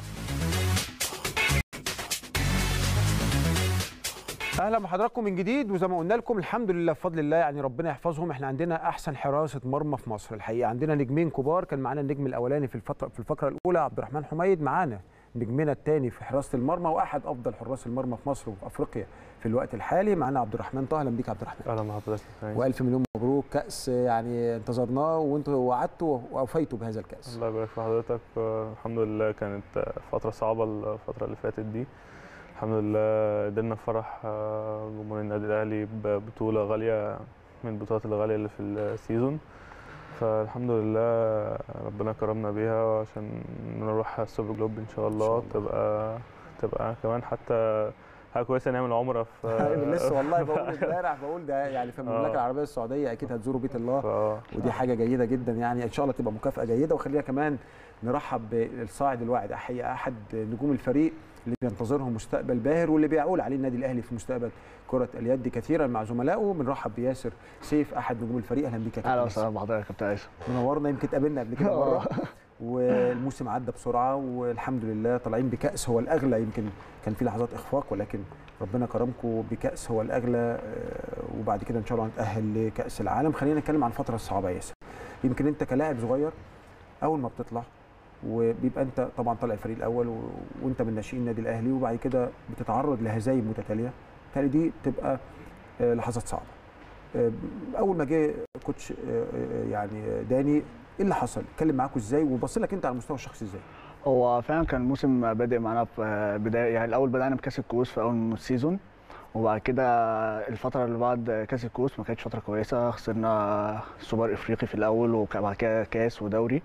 اهلا بحضراتكم من جديد. وزي ما قلنا لكم الحمد لله بفضل الله، يعني ربنا يحفظهم، احنا عندنا احسن حراسه مرمى في مصر الحقيقه. عندنا نجمين كبار، كان معانا النجم الاولاني في الفقره الاولى عبد الرحمن حميد، معانا نجمنا الثاني في حراسه المرمى واحد افضل حراس المرمى في مصر وفي افريقيا في الوقت الحالي، معانا عبد الرحمن طه. اهلا بيك عبد الرحمن. اهلا بحضرتك. والف مليون مبروك، كاس يعني انتظرناه وانتوا وعدتوا واوفيتوا بهذا الكاس. الله يبارك في حضرتك. الحمد لله كانت فتره صعبه الفتره اللي فاتت دي، الحمد لله قدرنا نفرح جمهور النادي الاهلي ببطوله غاليه من البطولات الغاليه اللي في السيزون، فالحمد لله ربنا كرمنا بيها عشان نروح السوبر جلوب ان شاء الله. تبقى كمان حتى حاجه كويسه نعمل عمره في لسه والله بقول امبارح بقول ده يعني في المملكه العربيه السعوديه اكيد هتزوروا بيت الله، ودي حاجه جيده جدا يعني، ان شاء الله تبقى مكافاه جيده. وخلينا كمان نرحب بالصاعد الواعد احد نجوم الفريق اللي بينتظرهم مستقبل باهر، واللي بيعول عليه النادي الاهلي في مستقبل كره اليد كثيرا مع زملائه. بنرحب بياسر سيف احد نجوم الفريق. اهلا بيك يا كابتن. اهلا وسهلا بحضرتك يا كابتن هيثم. منورنا، يمكن اتقابلنا قبل كده مره والموسم عدى بسرعه، والحمد لله طالعين بكاس هو الاغلى. يمكن كان في لحظات اخفاق، ولكن ربنا كرمكم بكاس هو الاغلى، وبعد كده ان شاء الله نتاهل لكاس العالم. خلينا نتكلم عن الفتره الصعبه يا ياسر. يمكن انت كلاعب صغير اول ما بتطلع وبيبقى انت طبعا طالع الفريق الاول وانت من ناشئين النادي الاهلي، وبعد كده بتتعرض لهزايم متتاليه، بالتالي دي بتبقى لحظات صعبه. اول ما جه كوتش يعني داني، ايه اللي حصل؟ اتكلم معاكم ازاي وبص لك انت على المستوى الشخصي ازاي؟ هو فعلا كان الموسم بادئ معانا في بدايه، يعني الاول بدانا بكاس الكؤوس في اول السيزون، وبعد كده الفتره اللي بعد كاس الكؤوس ما كانتش فتره كويسه، خسرنا سوبر افريقي في الاول وبعد كده كاس ودوري،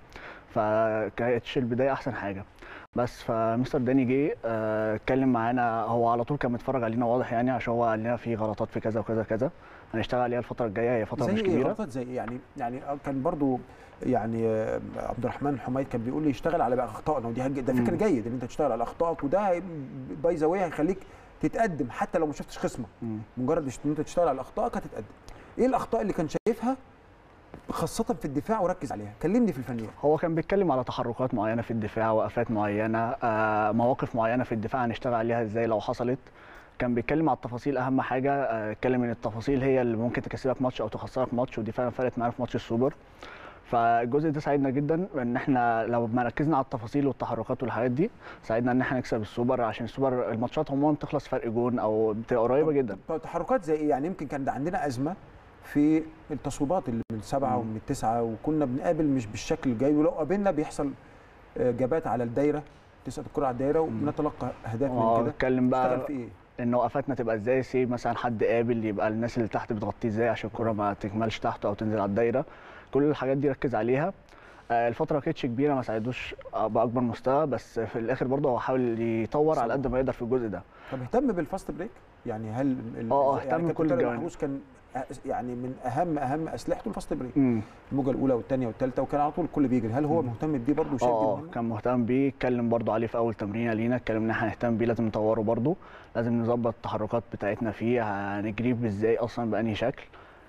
فكانتش البدايه احسن حاجه. بس فمستر داني جه اتكلم معانا، هو على طول كان متفرج علينا واضح يعني، عشان هو قال لنا في غلطات في كذا وكذا كذا هنشتغل عليها الفتره الجايه، هي فتره مش كبيره. غلطات زي يعني كان برضو يعني عبد الرحمن حميد كان بيقول لي اشتغل على بقى اخطائنا، ودي ده فكر جيد ان انت تشتغل على اخطائك، وده باي ذا واي هيخليك تتقدم حتى لو ما شفتش خصمك. مجرد ان انت تشتغل على اخطائك هتتقدم. ايه الاخطاء اللي كان شايفها خاصة في الدفاع وركز عليها؟ كلمني في الفنيات. هو كان بيتكلم على تحركات معينة في الدفاع، وقفات معينة، مواقف معينة في الدفاع هنشتغل عليها ازاي لو حصلت. كان بيتكلم على التفاصيل اهم حاجة، اتكلم ان التفاصيل هي اللي ممكن تكسبك ماتش او تخسرك ماتش، ودي فعلا فرقت معانا في ماتش السوبر. فالجزء ده ساعدنا جدا ان احنا لو ما ركزنا على التفاصيل والتحركات والحاجات دي، ساعدنا ان احنا نكسب السوبر، عشان السوبر الماتشات عموما بتخلص فرق جون او بتبقى قريبة جدا. تحركات زي ايه؟ يعني يمكن كان عندنا ازمة في التصويبات اللي من 7 ومن 9، وكنا بنقابل مش بالشكل الجيد، ولو قابلنا بيحصل جابات على الدايره، تسقط الكره على الدايره وبنتلقى اهداف من كده. اتكلم بقى في ايه؟ ان وقفاتنا تبقى ازاي، سي مثلا حد قابل يبقى الناس اللي تحت بتغطيه ازاي عشان الكره ما تكملش تحته او تنزل على الدايره. كل الحاجات دي ركز عليها. الفتره ما كانتش كبيره، ما ساعدوش باكبر مستوى، بس في الاخر برضه هو حاول يطور على قد ما يقدر في الجزء ده. طب اهتم بالفاست بريك؟ يعني هل اهتم بكل الجوانب. كان يعني من اهم اسلحته الفاست بريك، الموجه الاولى والثانيه والثالثه، وكان على طول الكل بيجري. هل هو مهتم بدي برضه وشايف دي؟ كان مهتم بيه، اتكلم برضه عليه في اول تمرينه لينا، اتكلم ان احنا هنهتم بيه، لازم نطوره برضه، لازم نظبط التحركات بتاعتنا فيه، هنجري ازاي اصلا بانهي شكل.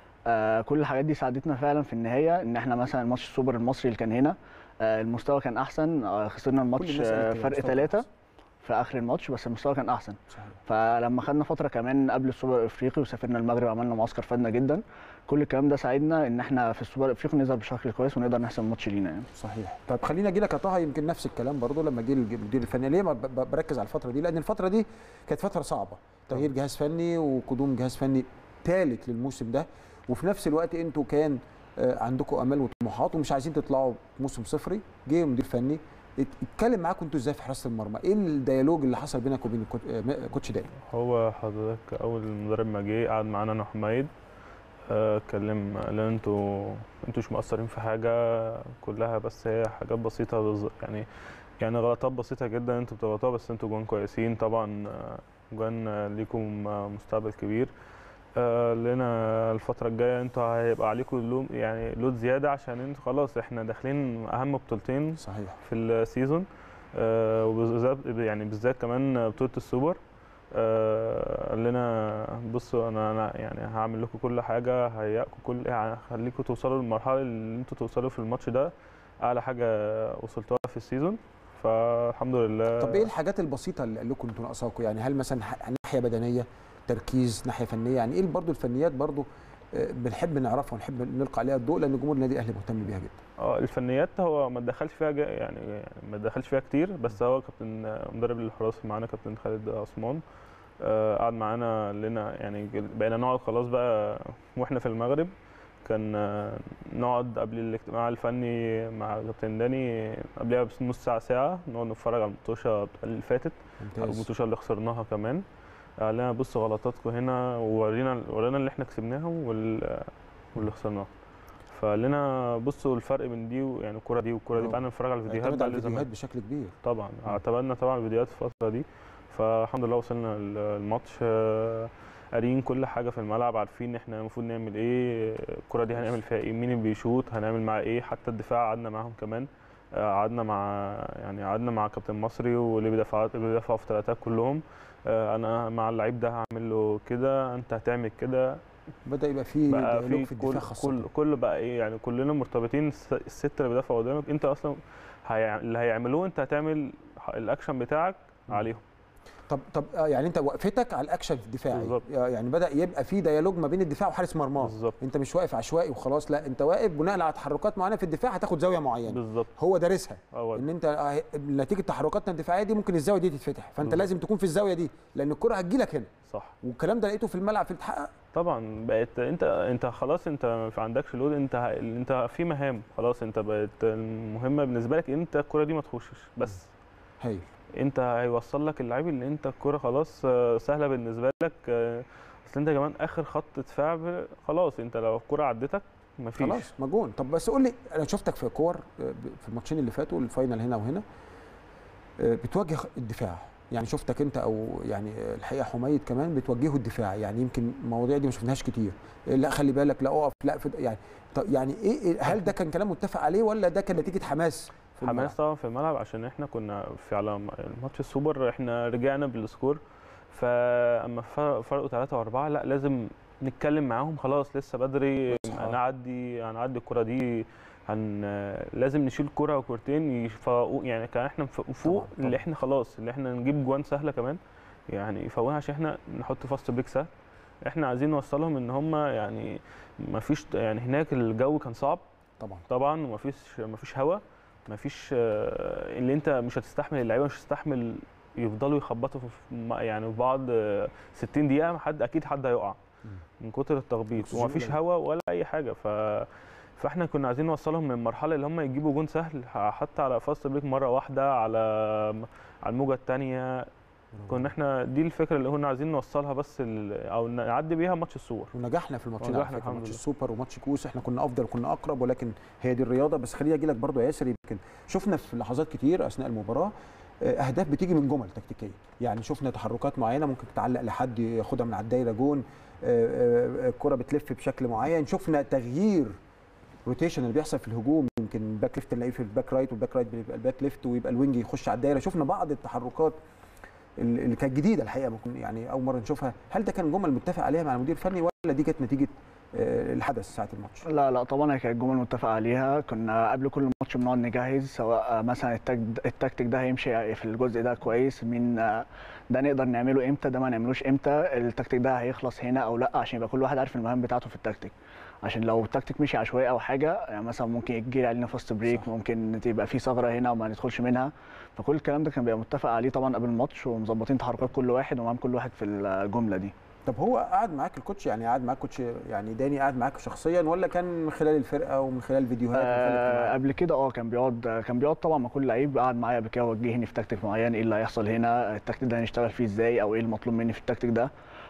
كل الحاجات دي ساعدتنا فعلا في النهايه، ان احنا مثلا ماتش السوبر المصري اللي كان هنا المستوى كان احسن، خسرنا الماتش فرق 3 في اخر الماتش، بس المستوى كان احسن. صحيح. فلما خدنا فتره كمان قبل السوبر الافريقي وسافرنا المغرب عملنا معسكر فادنا جدا، كل الكلام ده ساعدنا ان احنا في السوبر الافريقي نظهر بشكل كويس ونقدر نحسم الماتش لينا يعني. صحيح. طب خلينا اجي لك يا طه، يمكن نفس الكلام برضه لما جه المدير الفني. ليه ما بركز على الفتره دي؟ لان الفتره دي كانت فتره صعبه، تغيير جهاز فني وقدوم جهاز فني ثالث للموسم ده، وفي نفس الوقت انتوا كان عندكم امال وطموحات ومش عايزين تطلعوا موسم صفري. جه مدير فني اتكلم معاكم انتوا ازاي في حراسه المرمى؟ ايه الديالوج اللي حصل بينك وبين كوتش داني؟ هو حضرتك اول مدرب ما جه قعد معانا انا وحميد، اتكلم قال لنا انتوا مش مقصرين في حاجه، كلها بس هي حاجات بسيطه يعني غلطات بسيطه جدا انتوا بتغلطوها، بس انتوا جوان كويسين طبعا، جوان ليكم مستقبل كبير. لنا الفترة الجاية انتوا هيبقى عليكم يعني لود زيادة، عشان انتوا خلاص احنا داخلين أهم بطولتين صحيح في السيزون، بالذات كمان بطولة السوبر. قال لنا بصوا انا يعني هعمل لكم كل حاجة، هيئكم هخليكم توصلوا للمرحلة اللي انتوا توصلوا في الماتش ده، أعلى حاجة وصلتوها في السيزون، فالحمد لله. طب ايه الحاجات البسيطة اللي قال لكم انتوا ناقصاكم؟ يعني هل مثلا ناحية بدنية، تركيز، ناحيه فنيه؟ يعني ايه برضو الفنيات برضو بنحب نعرفها ونحب نلقى عليها الضوء، لان جمهور النادي الاهلي مهتم بيها جدا. الفنيات هو ما دخلش فيها يعني ما دخلش فيها كتير، بس هو كابتن مدرب الحراس معانا كابتن خالد عثمان قعد معانا لنا، يعني بقينا نقعد خلاص بقى واحنا في المغرب، كان نقعد قبل الاجتماع الفني مع كابتن داني قبلها بنص ساعه نقعد نتفرج على المطوشه اللي فاتت، المطوشه اللي خسرناها كمان. قال لنا بصوا غلطاتكم هنا، وورينا اللي احنا كسبناهم واللي خسرناه. فقال لنا بصوا الفرق بين دي يعني الكوره دي والكوره دي. بقى نتفرج على الفيديوهات بقى الفيديوهات بشكل كبير طبعا، اعتمدنا طبعا الفيديوهات في الفتره دي، فالحمد لله وصلنا الماتش قاريين كل حاجه في الملعب، عارفين احنا المفروض نعمل ايه، الكوره دي هنعمل فيها ايه، مين اللي بيشوط هنعمل معاه ايه. حتى الدفاع قعدنا معاهم كمان، قعدنا مع كابتن مصري واللي بيدافعوا في ثلاثات كلهم، انا مع اللعيب ده هعمل له كده، انت هتعمل كده. بدا يبقى في ديالوج في الدفاع خاصه، كل بقى ايه يعني كلنا مرتبطين، السته اللي بيدافعوا قدامك انت اصلا اللي هيعملوه انت هتعمل الاكشن بتاعك عليهم. طب يعني انت وقفتك على الاكشن الدفاعي بالظبط. يعني بدا يبقى في ديالوج ما بين الدفاع وحارس مرماه. بالظبط. انت مش واقف عشوائي وخلاص، لا انت واقف بناء على تحركات معينه في الدفاع هتاخد زاويه معينه. بالظبط. هو دارسها أول. ان انت نتيجه تحركاتنا الدفاعيه دي ممكن الزاويه دي تتفتح، فانت بالظبط. لازم تكون في الزاويه دي لان الكره هتجيلك هنا. صح. والكلام ده لقيته في الملعب في التحقق. طبعا بقت انت خلاص، انت ما عندكش لود، انت في مهام خلاص، انت بقت المهمه بالنسبه لك انت الكره دي ما تخشش بس. هايل. انت هيوصل لك اللعيب اللي انت الكره خلاص سهله بالنسبه لك. اصل انت كمان اخر خط دفاع خلاص، انت لو الكره عدتك مفيش خلاص مجون. طب بس قول لي، انا شفتك في كور في الماتشين اللي فاتوا الفاينل هنا وهنا بتواجه الدفاع، يعني شفتك انت او يعني الحقيقه حميد كمان بتوجهه الدفاع، يعني يمكن المواضيع دي ما شفناهاش كتير، لا خلي بالك، لا اقف، لا يعني يعني ايه، هل ده كان كلام متفق عليه ولا ده كان نتيجه حماس في الملعب؟ حماس طبعا في الملعب، عشان احنا كنا في على ماتش السوبر احنا رجعنا بالسكور، فاما فرقوا 3 و4 لا لازم نتكلم معاهم، خلاص لسه بدري، هنعدي الكره دي، لازم نشيل كره وكورتين يفوقوا، يعني كان احنا فوق اللي احنا خلاص اللي احنا نجيب جوان سهله كمان، يعني يفوقها عشان احنا نحط فاست بريك سهل. احنا عايزين نوصلهم ان هم يعني ما فيش، يعني هناك الجو كان صعب طبعا وما فيش هوا، ما فيش اللي انت مش هتستحمل، اللعيبه مش هتستحمل يفضلوا يخبطوا يعني في بعض 60 دقيقه، اكيد حد هيقع من كتر التخبيط، وما فيش هوا ولا اي حاجه. فاحنا كنا عايزين نوصلهم من المرحله اللي هم يجيبوا جون سهل حتى على فاست بريك مره واحده على الموجه الثانيه، كنا احنا دي الفكره اللي كنا عايزين نوصلها بس او نعدي بيها ماتش السوبر، ونجحنا في الماتشين، ماتش السوبر وماتش كوس احنا كنا افضل وكنا اقرب، ولكن هي دي الرياضه. بس خليني اجي لك برضه يا ياسر، يمكن شفنا في لحظات كتير اثناء المباراه اهداف بتيجي من جمل تكتيكيه، يعني شفنا تحركات معينه ممكن تتعلق لحد ياخدها من على الدايره جون، الكره بتلف بشكل معين، شفنا تغيير روتيشن اللي بيحصل في الهجوم، يمكن الباك ليفت نلاقيه في الباك رايت والباك رايت بيبقى الباك ليفت ويبقى الوينج يخش على الدايره، شفنا بعض التحركات اللي كانت جديده الحقيقه، ممكن يعني اول مره نشوفها. هل ده كان جمل متفق عليها مع المدير الفني ولا دي كانت نتيجه الحدث ساعه الماتش؟ لا طبعا هي كانت جمل متفق عليها، كنا قبل كل ماتش بنقعد نجهز، سواء مثلا التكتيك ده هيمشي في الجزء ده كويس، مين ده نقدر نعمله امتى، ده ما نعملوش امتى، التكتيك ده هيخلص هنا او لا، عشان يبقى كل واحد عارف المهام بتاعته في التكتيك، عشان لو التكتيك مشي عشوائي او حاجه، يعني مثلا ممكن يجي علينا فاست بريك، صح. ممكن تبقى في ثغره هنا وما ندخلش منها، فكل الكلام ده كان بيبقى متفق عليه طبعا قبل الماتش، ومظبطين تحركات كل واحد ومهام كل واحد في الجمله دي. طب هو قعد معاك الكوتش، يعني قعد معاك كوتش يعني داني، قعد معاك شخصيا ولا كان من خلال الفرقه ومن خلال فيديوهات؟ قبل كده كان بيقعد طبعا مع كل لعيب، قعد معايا قبل كده وجهني في تكتيك معين، ايه اللي هيحصل هنا، التكتيك ده هنشتغل فيه ازاي، او ايه المطلوب مني في التكتيك ده.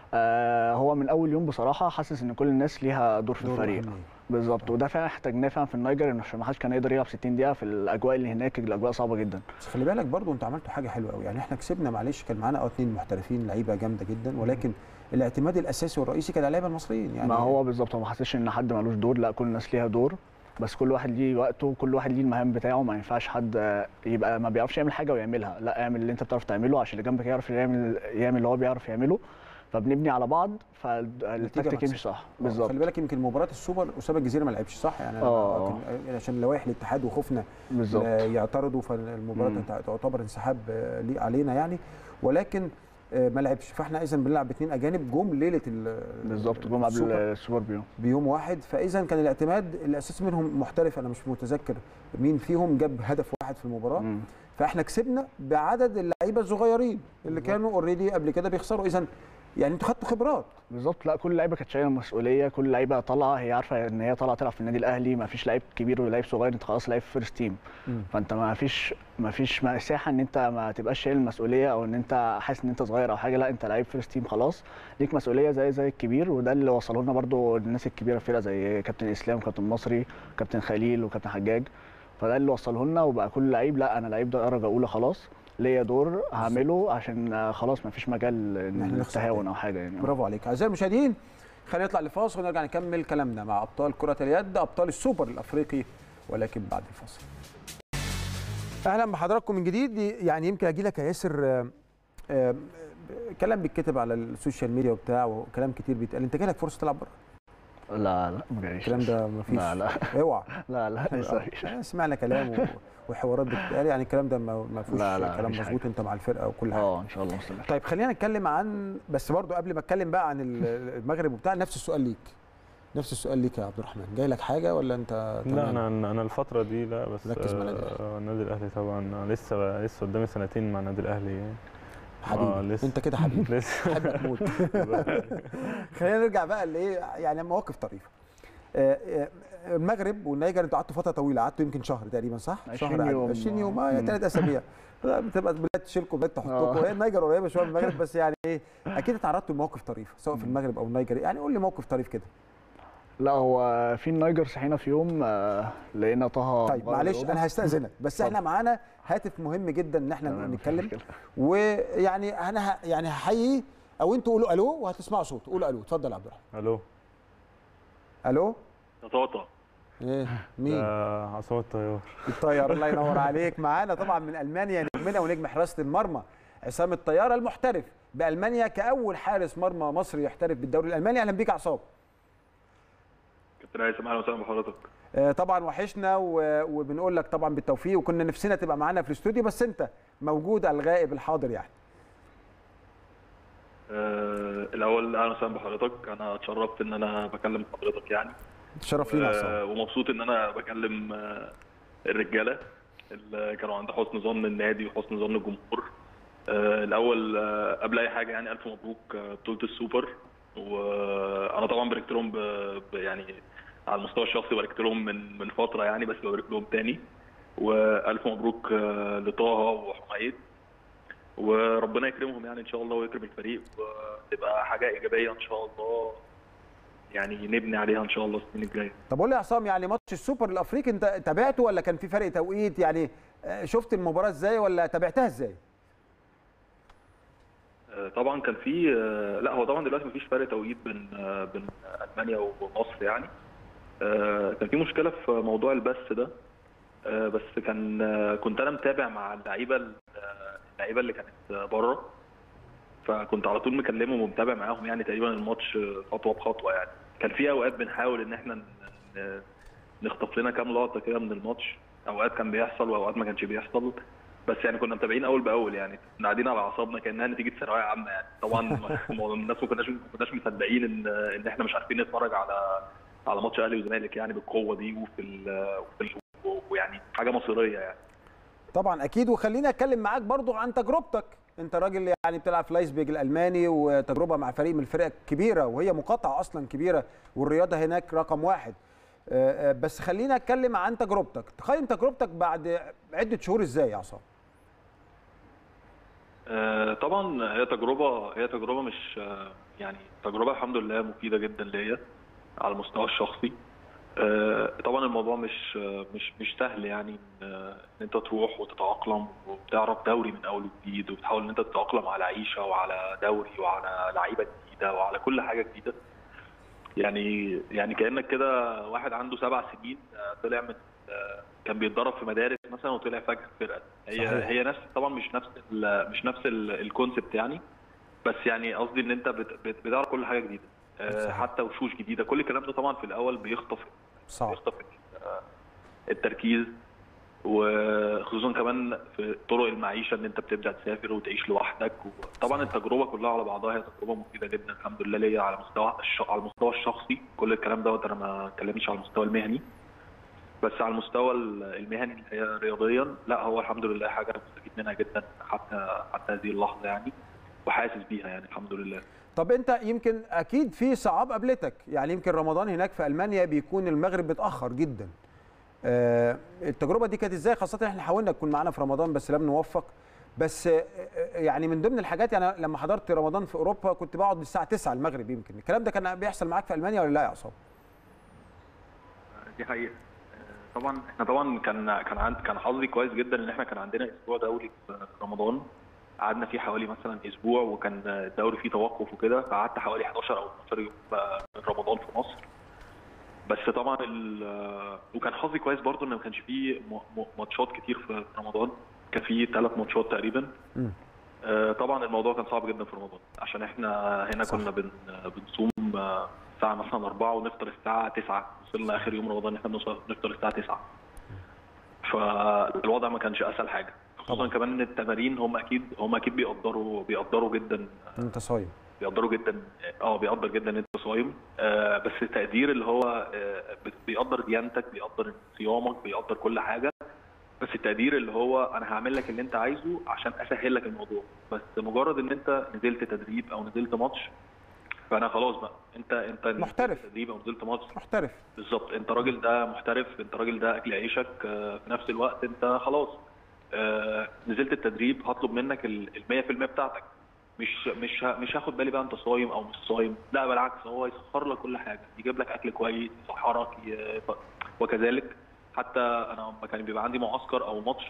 هو من اول يوم بصراحه حاسس ان كل الناس ليها دور في الفريق بالظبط، وده فعلا احتاجناه فعلا في النيجر، عشان ما حدش كان يقدر يلعب 60 دقيقه في الاجواء اللي هناك، الاجواء صعبه جدا. بس خلي بالك برضو انتوا عملتوا حاجه حلوه قوي، يعني احنا كسبنا، معلش كان معانا 2 محترفين لعيبه جامده جدا، ولكن الاعتماد الاساسي والرئيسي كان على اللعيبه المصريين، يعني ما هو بالظبط، ما حسيتش ان حد مالوش دور، لا كل الناس ليها دور، بس كل واحد ليه وقته وكل واحد ليه المهام بتاعه، ما ينفعش حد يبقى ما بيعرفش يعمل حاجه ويعملها، لا اعمل اللي انت بتعرف تعمله عشان اللي جنبك يعرف يعمل اللي هو بيعرف يعمله، فبنبني على بعض فالتكتيك يمشي صح. بالظبط. خلي بالك يمكن مباراه السوبر اسامه الجزيره ما لعبش صح، يعني عشان لوائح الاتحاد وخوفنا يعترضوا، فالمباراه تعتبر انسحاب علينا يعني، ولكن ما لعبش، فاحنا اذا بنلعب ب2 اجانب جم ليله بالظبط، جم قبل السوبر بيوم واحد، فاذا كان الاعتماد الاساسي منهم محترف، انا مش متذكر مين فيهم جاب هدف واحد في المباراه، فاحنا كسبنا بعدد اللعيبه الصغيرين اللي كانوا اوريدي قبل كده بيخسروا، اذا يعني انتوا خدتوا خبرات بالظبط. لا كل لعيبه كانت شايله المسؤوليه، كل لعيبه طالعه هي عارفه ان هي طالعه تلعب في النادي الاهلي، ما فيش لعيب كبير ولا لعيب صغير، انت خلاص لعيب فيرست تيم، فانت ما فيش مساحه ان انت ما تبقاش شايل المسؤوليه، او ان انت حاسس ان انت صغير او حاجه، لا انت لعيب فيرست تيم خلاص، ليك مسؤوليه زي الكبير، وده اللي وصله لنا برده الناس الكبيره في الفرقه زي كابتن اسلام وكابتن مصري وكابتن خليل وكابتن حجاج، فده اللي وصله لنا، وبقى كل لعيب لا انا لعيب درجه اولى خلاص، ليا دور هعمله عشان خلاص ما فيش مجال للتهاون او حاجه يعني. برافو عليك. اعزائي المشاهدين خلينا نطلع لفاصل ونرجع نكمل كلامنا مع ابطال كره اليد، ابطال السوبر الافريقي، ولكن بعد الفاصل. اهلا بحضراتكم من جديد. يعني يمكن اجي لك يا ياسر كلام بيتكتب على السوشيال ميديا وبتاع، وكلام كتير بيتقال، انت جالك فرصه تلعب بره؟ لا ما جايش. الكلام ده مفيش؟ لا اوعى. لا لسه مفيش. سمعنا كلام وحوارات بتتقال، يعني الكلام ده ما فيهوش كلام مظبوط. انت مع الفرقه وكل حاجه؟ ان شاء الله مستمر. طيب خلينا نتكلم عن، بس برضو قبل ما اتكلم بقى عن المغرب وبتاع، نفس السؤال ليك يا عبد الرحمن. جاي لك حاجه ولا انت تمام؟ لا انا الفتره دي لا، بس ركز مع النادي الاهلي طبعا. لسه قدامي سنتين مع النادي الاهلي. حبيبي انت كده حبيبي لسه حبك موت. خلينا نرجع بقى لايه، يعني مواقف طريفه. المغرب والنيجر انتوا قعدتوا فتره طويله، قعدتوا يمكن شهر تقريبا، صح؟ 20 يوم. 20 يوم، 3 اسابيع. بتبقى بلاد تشيلكم بلاد تحطكم. هي النيجر قريبه شويه من المغرب، بس يعني ايه، اكيد اتعرضتوا لمواقف طريفه سواء في المغرب او النيجر. يعني قول لي موقف طريف كده. لا هو في النيجر صحينا في يوم لقينا طه. طيب معلش انا هستاذنك، بس احنا معانا هاتف مهم جدا ان احنا نتكلم، ويعني انا يعني هحيي، او انتوا قولوا الو وهتسمعوا صوت. قولوا الو. اتفضل يا عبد الرحمن. الو يا طاطا. ايه مين؟ عصام الطيار. الله ينور عليك. معانا طبعا من المانيا نجمنا ونجم حراسه المرمى عصام الطيار المحترف بالمانيا كاول حارس مرمى مصري يحترف بالدوري الالماني. اهلا بيك يا عصام. كابتن هيثم، اهلا وسهلا بحضرتك. طبعا وحشنا وبنقول لك طبعا بالتوفيق، وكنا نفسنا تبقى معانا في الاستوديو، بس انت موجود الغائب الحاضر يعني. الاول اهلا وسهلا بحضرتك. انا اتشرفت ان انا بكلم حضرتك يعني. تشرف لينا عصام. ومبسوط ان انا بكلم الرجاله اللي كانوا عند حسن ظن النادي وحسن ظن الجمهور. الاول قبل اي حاجه يعني الف مبروك بطوله السوبر. وانا طبعا باركت لهم يعني على المستوى الشخصي باركت لهم من فتره يعني، بس ببارك لهم تاني. والف مبروك لطه وحميد، وربنا يكرمهم يعني ان شاء الله ويكرم الفريق، وتبقى حاجه ايجابيه ان شاء الله يعني نبني عليها ان شاء الله السنين الجايه. طب قول لي يا عصام، يعني ماتش السوبر الافريقي انت تابعته ولا كان في فرق توقيت؟ يعني شفت المباراه ازاي ولا تابعتها ازاي؟ طبعا كان في لا هو طبعا دلوقتي مفيش فرق توقيت بين المانيا ومصر يعني. كان في مشكله في موضوع البث ده، بس كنت انا متابع مع اللعيبه اللي كانت بره، فكنت على طول مكلمهم ومتابع معاهم يعني تقريبا الماتش خطوه بخطوه يعني. كان في اوقات بنحاول ان احنا نخطف لنا كام لقطه كده من الماتش، اوقات كان بيحصل واوقات ما كانش بيحصل، بس يعني كنا متابعين اول باول يعني، كنا قاعدين على اعصابنا كانها نتيجه ثانويه عامه يعني. طبعا الناس ما كناش مصدقين ان احنا مش عارفين نتفرج على ماتش اهلي وزمالك يعني بالقوه دي ويعني حاجه مصيريه يعني. طبعا اكيد. وخليني اتكلم معاك برضو عن تجربتك. انت راجل يعني بتلعب في لايسبيج الالماني، وتجربه مع فريق من الفرق الكبيره، وهي مقاطعه اصلا كبيره، والرياضه هناك رقم 1. بس خلينا اتكلم عن تجربتك. تقيم تجربتك بعد عده شهور ازاي يا عصام؟ طبعا هي تجربه مش يعني تجربه الحمد لله مفيده جدا ليا على المستوى الشخصي. طبعا الموضوع مش سهل يعني ان انت تروح وتتاقلم وبتعرف دوري من اول وجديد، وبتحاول ان انت تتاقلم على عيشه وعلى دوري وعلى لعيبه جديده وعلى كل حاجه جديده. يعني كانك كده واحد عنده 7 سنين طلع من كان بيتدرب في مدارس مثلا وطلع فجاه فرقه. هي نفس طبعا مش نفس الكونسبت يعني، بس يعني قصدي ان انت بتعرف كل حاجه جديده، حتى وشوش جديده. كل الكلام ده طبعا في الاول بيخطف التركيز، وخصوصا كمان في طرق المعيشه ان انت بتبدا تسافر وتعيش لوحدك. طبعا التجربه كلها على بعضها هي تجربه مفيده جدا الحمد لله ليا على المستوى الشخصي. كل الكلام دوت انا ما اتكلمتش على المستوى المهني، بس على المستوى المهني اللي هي رياضيا لا هو الحمد لله حاجه مستفيد منها جدا حتى هذه اللحظه يعني، وحاسس بيها يعني الحمد لله. طب انت يمكن اكيد في صعاب قابلتك، يعني يمكن رمضان هناك في المانيا بيكون المغرب بيتاخر جدا. التجربه دي كانت ازاي؟ خاصه احنا حاولنا نكون معانا في رمضان بس لم نوفق. بس يعني من ضمن الحاجات، يعني لما حضرت رمضان في اوروبا كنت بقعد الساعه 9 المغرب يمكن. الكلام ده كان بيحصل معاك في المانيا ولا لا يا عصام؟ دي حقيقه. طبعا احنا كان حظي كويس جدا ان احنا كان عندنا اسبوع دولي في رمضان، قعدنا فيه حوالي مثلا اسبوع، وكان الدوري فيه توقف وكده، فقعدت حوالي 11 او 12 يوم من رمضان في مصر. بس طبعا وكان حظي كويس برضو ان ما كانش فيه ماتشات كتير في رمضان، كان فيه 3 ماتشات تقريبا. طبعا الموضوع كان صعب جدا في رمضان عشان احنا هنا صح. كنا بنصوم الساعه مثلا 4 ونفطر الساعه 9. وصلنا اخر يوم رمضان احنا بنفطر الساعه 9. فالوضع ما كانش اسهل حاجه، خصوصا كمان ان التمارين هم اكيد بيقدروا جدا انت صايم، بيقدر جدا ان انت صايم. بس التقدير اللي هو بيقدر ديانتك، بيقدر صيامك، بيقدر كل حاجه. بس التقدير اللي هو انا هعمل لك اللي انت عايزه عشان اسهل لك الموضوع. بس مجرد ان انت نزلت تدريب او نزلت ماتش، فانا خلاص بقى انت محترف تدريب او نزلت ماتش محترف بالظبط. انت راجل ده محترف، انت راجل ده اكل عيشك. في نفس الوقت انت خلاص نزلت التدريب، هطلب منك ال 100% بتاعتك. مش هاخد بالي بقى انت صايم او مش صايم، لا بالعكس، هو يسخر لك كل حاجه، يجيب لك اكل كويس، يسحرك وكذلك. حتى انا لما كان بيبقى عندي معسكر او ماتش،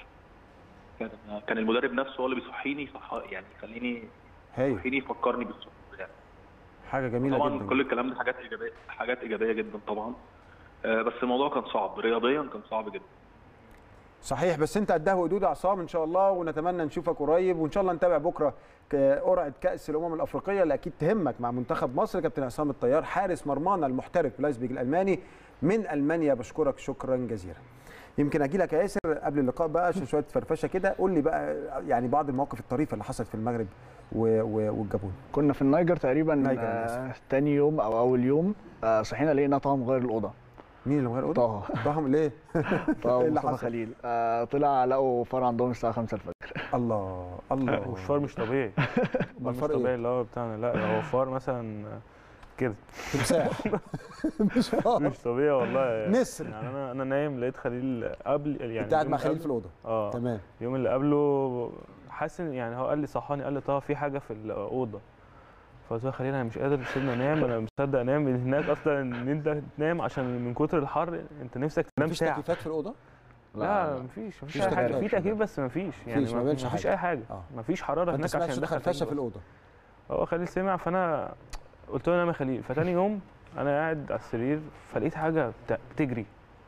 كان المدرب نفسه هو اللي بيصحيني، يعني يخليني يفكرني بالصحيان يعني. حاجه جميله طبعا جدا. كل الكلام ده حاجات ايجابيه جدا طبعا. بس الموضوع كان صعب، رياضيا كان صعب جدا. صحيح، بس انت قدها وقدود عصام ان شاء الله، ونتمنى نشوفك قريب، وان شاء الله نتابع بكره قرعه كاس الامم الافريقيه اللي اكيد تهمك مع منتخب مصر. كابتن عصام الطيار حارس مرمانا المحترف لايبزيج الالماني من المانيا، بشكرك شكرا جزيلا. يمكن اجي لك يا ياسر قبل اللقاء بقى عشان شويه فرفشه كده، قول لي بقى يعني بعض المواقف الطريفه اللي حصلت في المغرب والجابون. كنا في النيجر تقريبا تاني يوم او اول يوم، صحينا لقينا طه مغير الاوضه. مين اللي مغير الاوضه؟ طه ليه؟ طه مصطفى خليل. طلع لقوا فار عندهم الساعه 5 الفجر. الله الله. والفار مش طبيعي. مش طبيعي اللي هو بتاعنا، لا هو فار مثلا كده تمساح. مش فار، مش طبيعي والله. نسر. يعني انا نايم لقيت خليل قبل، يعني انت قاعد مع خليل في الاوضه. تمام. اليوم اللي قبله حاسس يعني هو قال لي صحاني، قال لي طه في حاجه في الاوضه. فقلت له خليل انا مش قادر، سيبني انام، انا مصدق انام من هناك اصلا ان انت تنام عشان من كتر الحر انت نفسك تنام مفيش ساعه. مفيش تكييفات في الاوضه؟ لا مفيش اي حاجه، في تكييف بس مفيش يعني مفيش اي حاجه. مفيش حراره هناك عشان ندخل خرفشه في الاوضه. هو خليل سمع، فانا قلت له نام يا خليل. فتاني يوم انا قاعد على السرير فلقيت حاجه بتجري.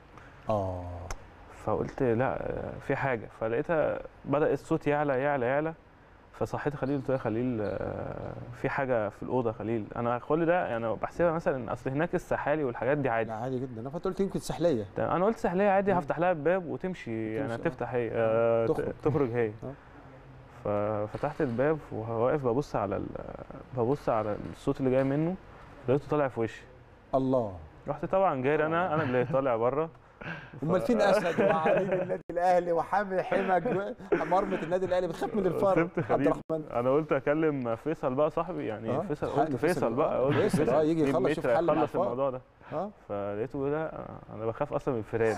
فقلت لا في حاجه، فلقيتها بدا الصوت يعلى يعلى يعلى. فصحيت خليل، قلت له يا خليل في حاجه في الاوضه. خليل انا كل ده يعني بحسبها مثلا اصل هناك الساحالي والحاجات دي عادي. لا عادي جدا. انا قلت يمكن سحليه. انا قلت سحليه عادي، هفتح لها الباب وتمشي يعني هتفتح هي تخرج هي. ففتحت الباب وواقف ببص على الصوت اللي جاي منه، لقيته طالع في وشي. الله. رحت طبعا جاي انا اللي طالع بره. امال فين اسد وعميد النادي الاهلي وحامي حمج مرمى النادي الاهلي بتخاف من الفار عبد الرحمن؟ انا قلت اكلم فيصل بقى صاحبي يعني فيصل، قلت فيصل بقى، قلت فيصل يجي يخلص يشوف حل يخلص الموضوع ده. فلقيته لا انا بخاف اصلا من الفيران.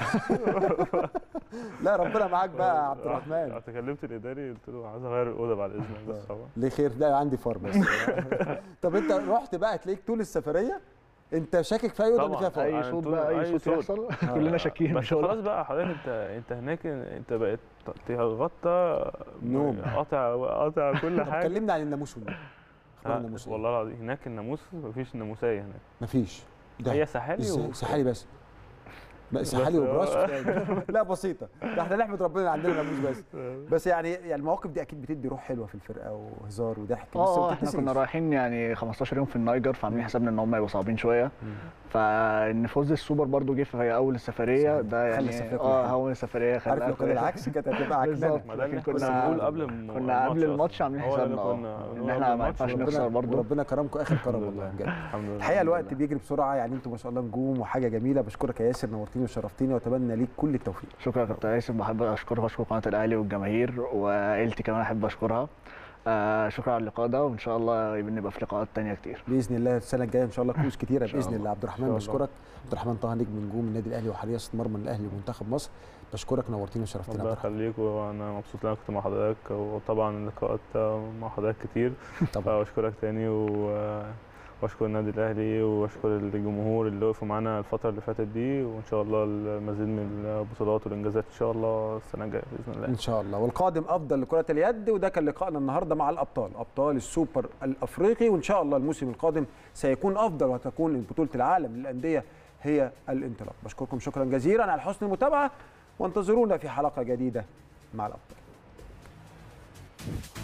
لا ربنا معاك بقى يا عبد الرحمن. رحت كلمت الاداري قلت له عايز اغير الاوضه بعد اذنك بس طبعا. ليه خير؟ لا عندي فار بس. طب انت رحت بقى تلاقيك طول السفريه انت شاكك في اي اوضه اللي فيها فار؟ اي صوت بقى، اي صوت يحصل كلنا شاكين. بس خلاص بقى حضرتك انت هناك انت بقيت تغطى نوم، قاطع كل حاجه. كلمنا عن الناموس والناموس. والله العظيم هناك الناموس مفيش ناموسيه هناك. مفيش. هي ساحلي ساحلي بس ساحلي وبراس. لا بسيطه، ده احنا نحمد ربنا ان عندنا ناموس بس يعني المواقف دي اكيد بتدي روح حلوه في الفرقه وهزار وضحك. احنا كنا رايحين يعني 15 يوم في النيجر، فعاملين حسابنا ان هم يبقوا صعبين شويه. فان فوز السوبر برضو جه في اول السفريه ده يعني اول سفريه عارف لو كان العكس كانت هتبقى عكنانه. كنا قبل الماتش عاملين حسابنا ان احنا ما ينفعش نخسر برضو. ربنا كرمكم اخر كرم والله بجد. الحقيقه الوقت بيجري بسرعه، يعني انتم ما شاء الله نجوم وحاجه جميله. بشكرك يا ياسر، نورتيني وشرفتيني واتمنى ليك كل التوفيق. شكرا يا كابتن ياسر، بحب اشكر قناه الاهلي والجماهير وعيلتي كمان احب اشكرها. شكرا على اللقاء ده، وان شاء الله نبقى في لقاءات ثانيه كتير باذن الله. السنه الجايه ان شاء الله كؤوس كتيره باذن الله. عبد الرحمن بشكرك. عبد الرحمن طه نجم نجوم النادي الاهلي وحراسه مرمى الاهلي ومنتخب مصر، بشكرك نورتيني وشرفتنا. الله يخليك، وانا مبسوط ان انا كنت مع حضرتك، وطبعا اللقاءات مع حضرتك كتير. طبعا بشكرك تاني واشكر النادي الاهلي واشكر الجمهور اللي وقفوا معانا الفتره اللي فاتت دي، وان شاء الله المزيد من البطولات والانجازات ان شاء الله السنه الجايه باذن الله. ان شاء الله، والقادم افضل لكره اليد. وده كان لقائنا النهارده مع ابطال السوبر الافريقي، وان شاء الله الموسم القادم سيكون افضل وتكون بطوله العالم للانديه هي الانطلاق. بشكركم شكرا جزيلا على حسن المتابعه، وانتظرونا في حلقه جديده مع الابطال.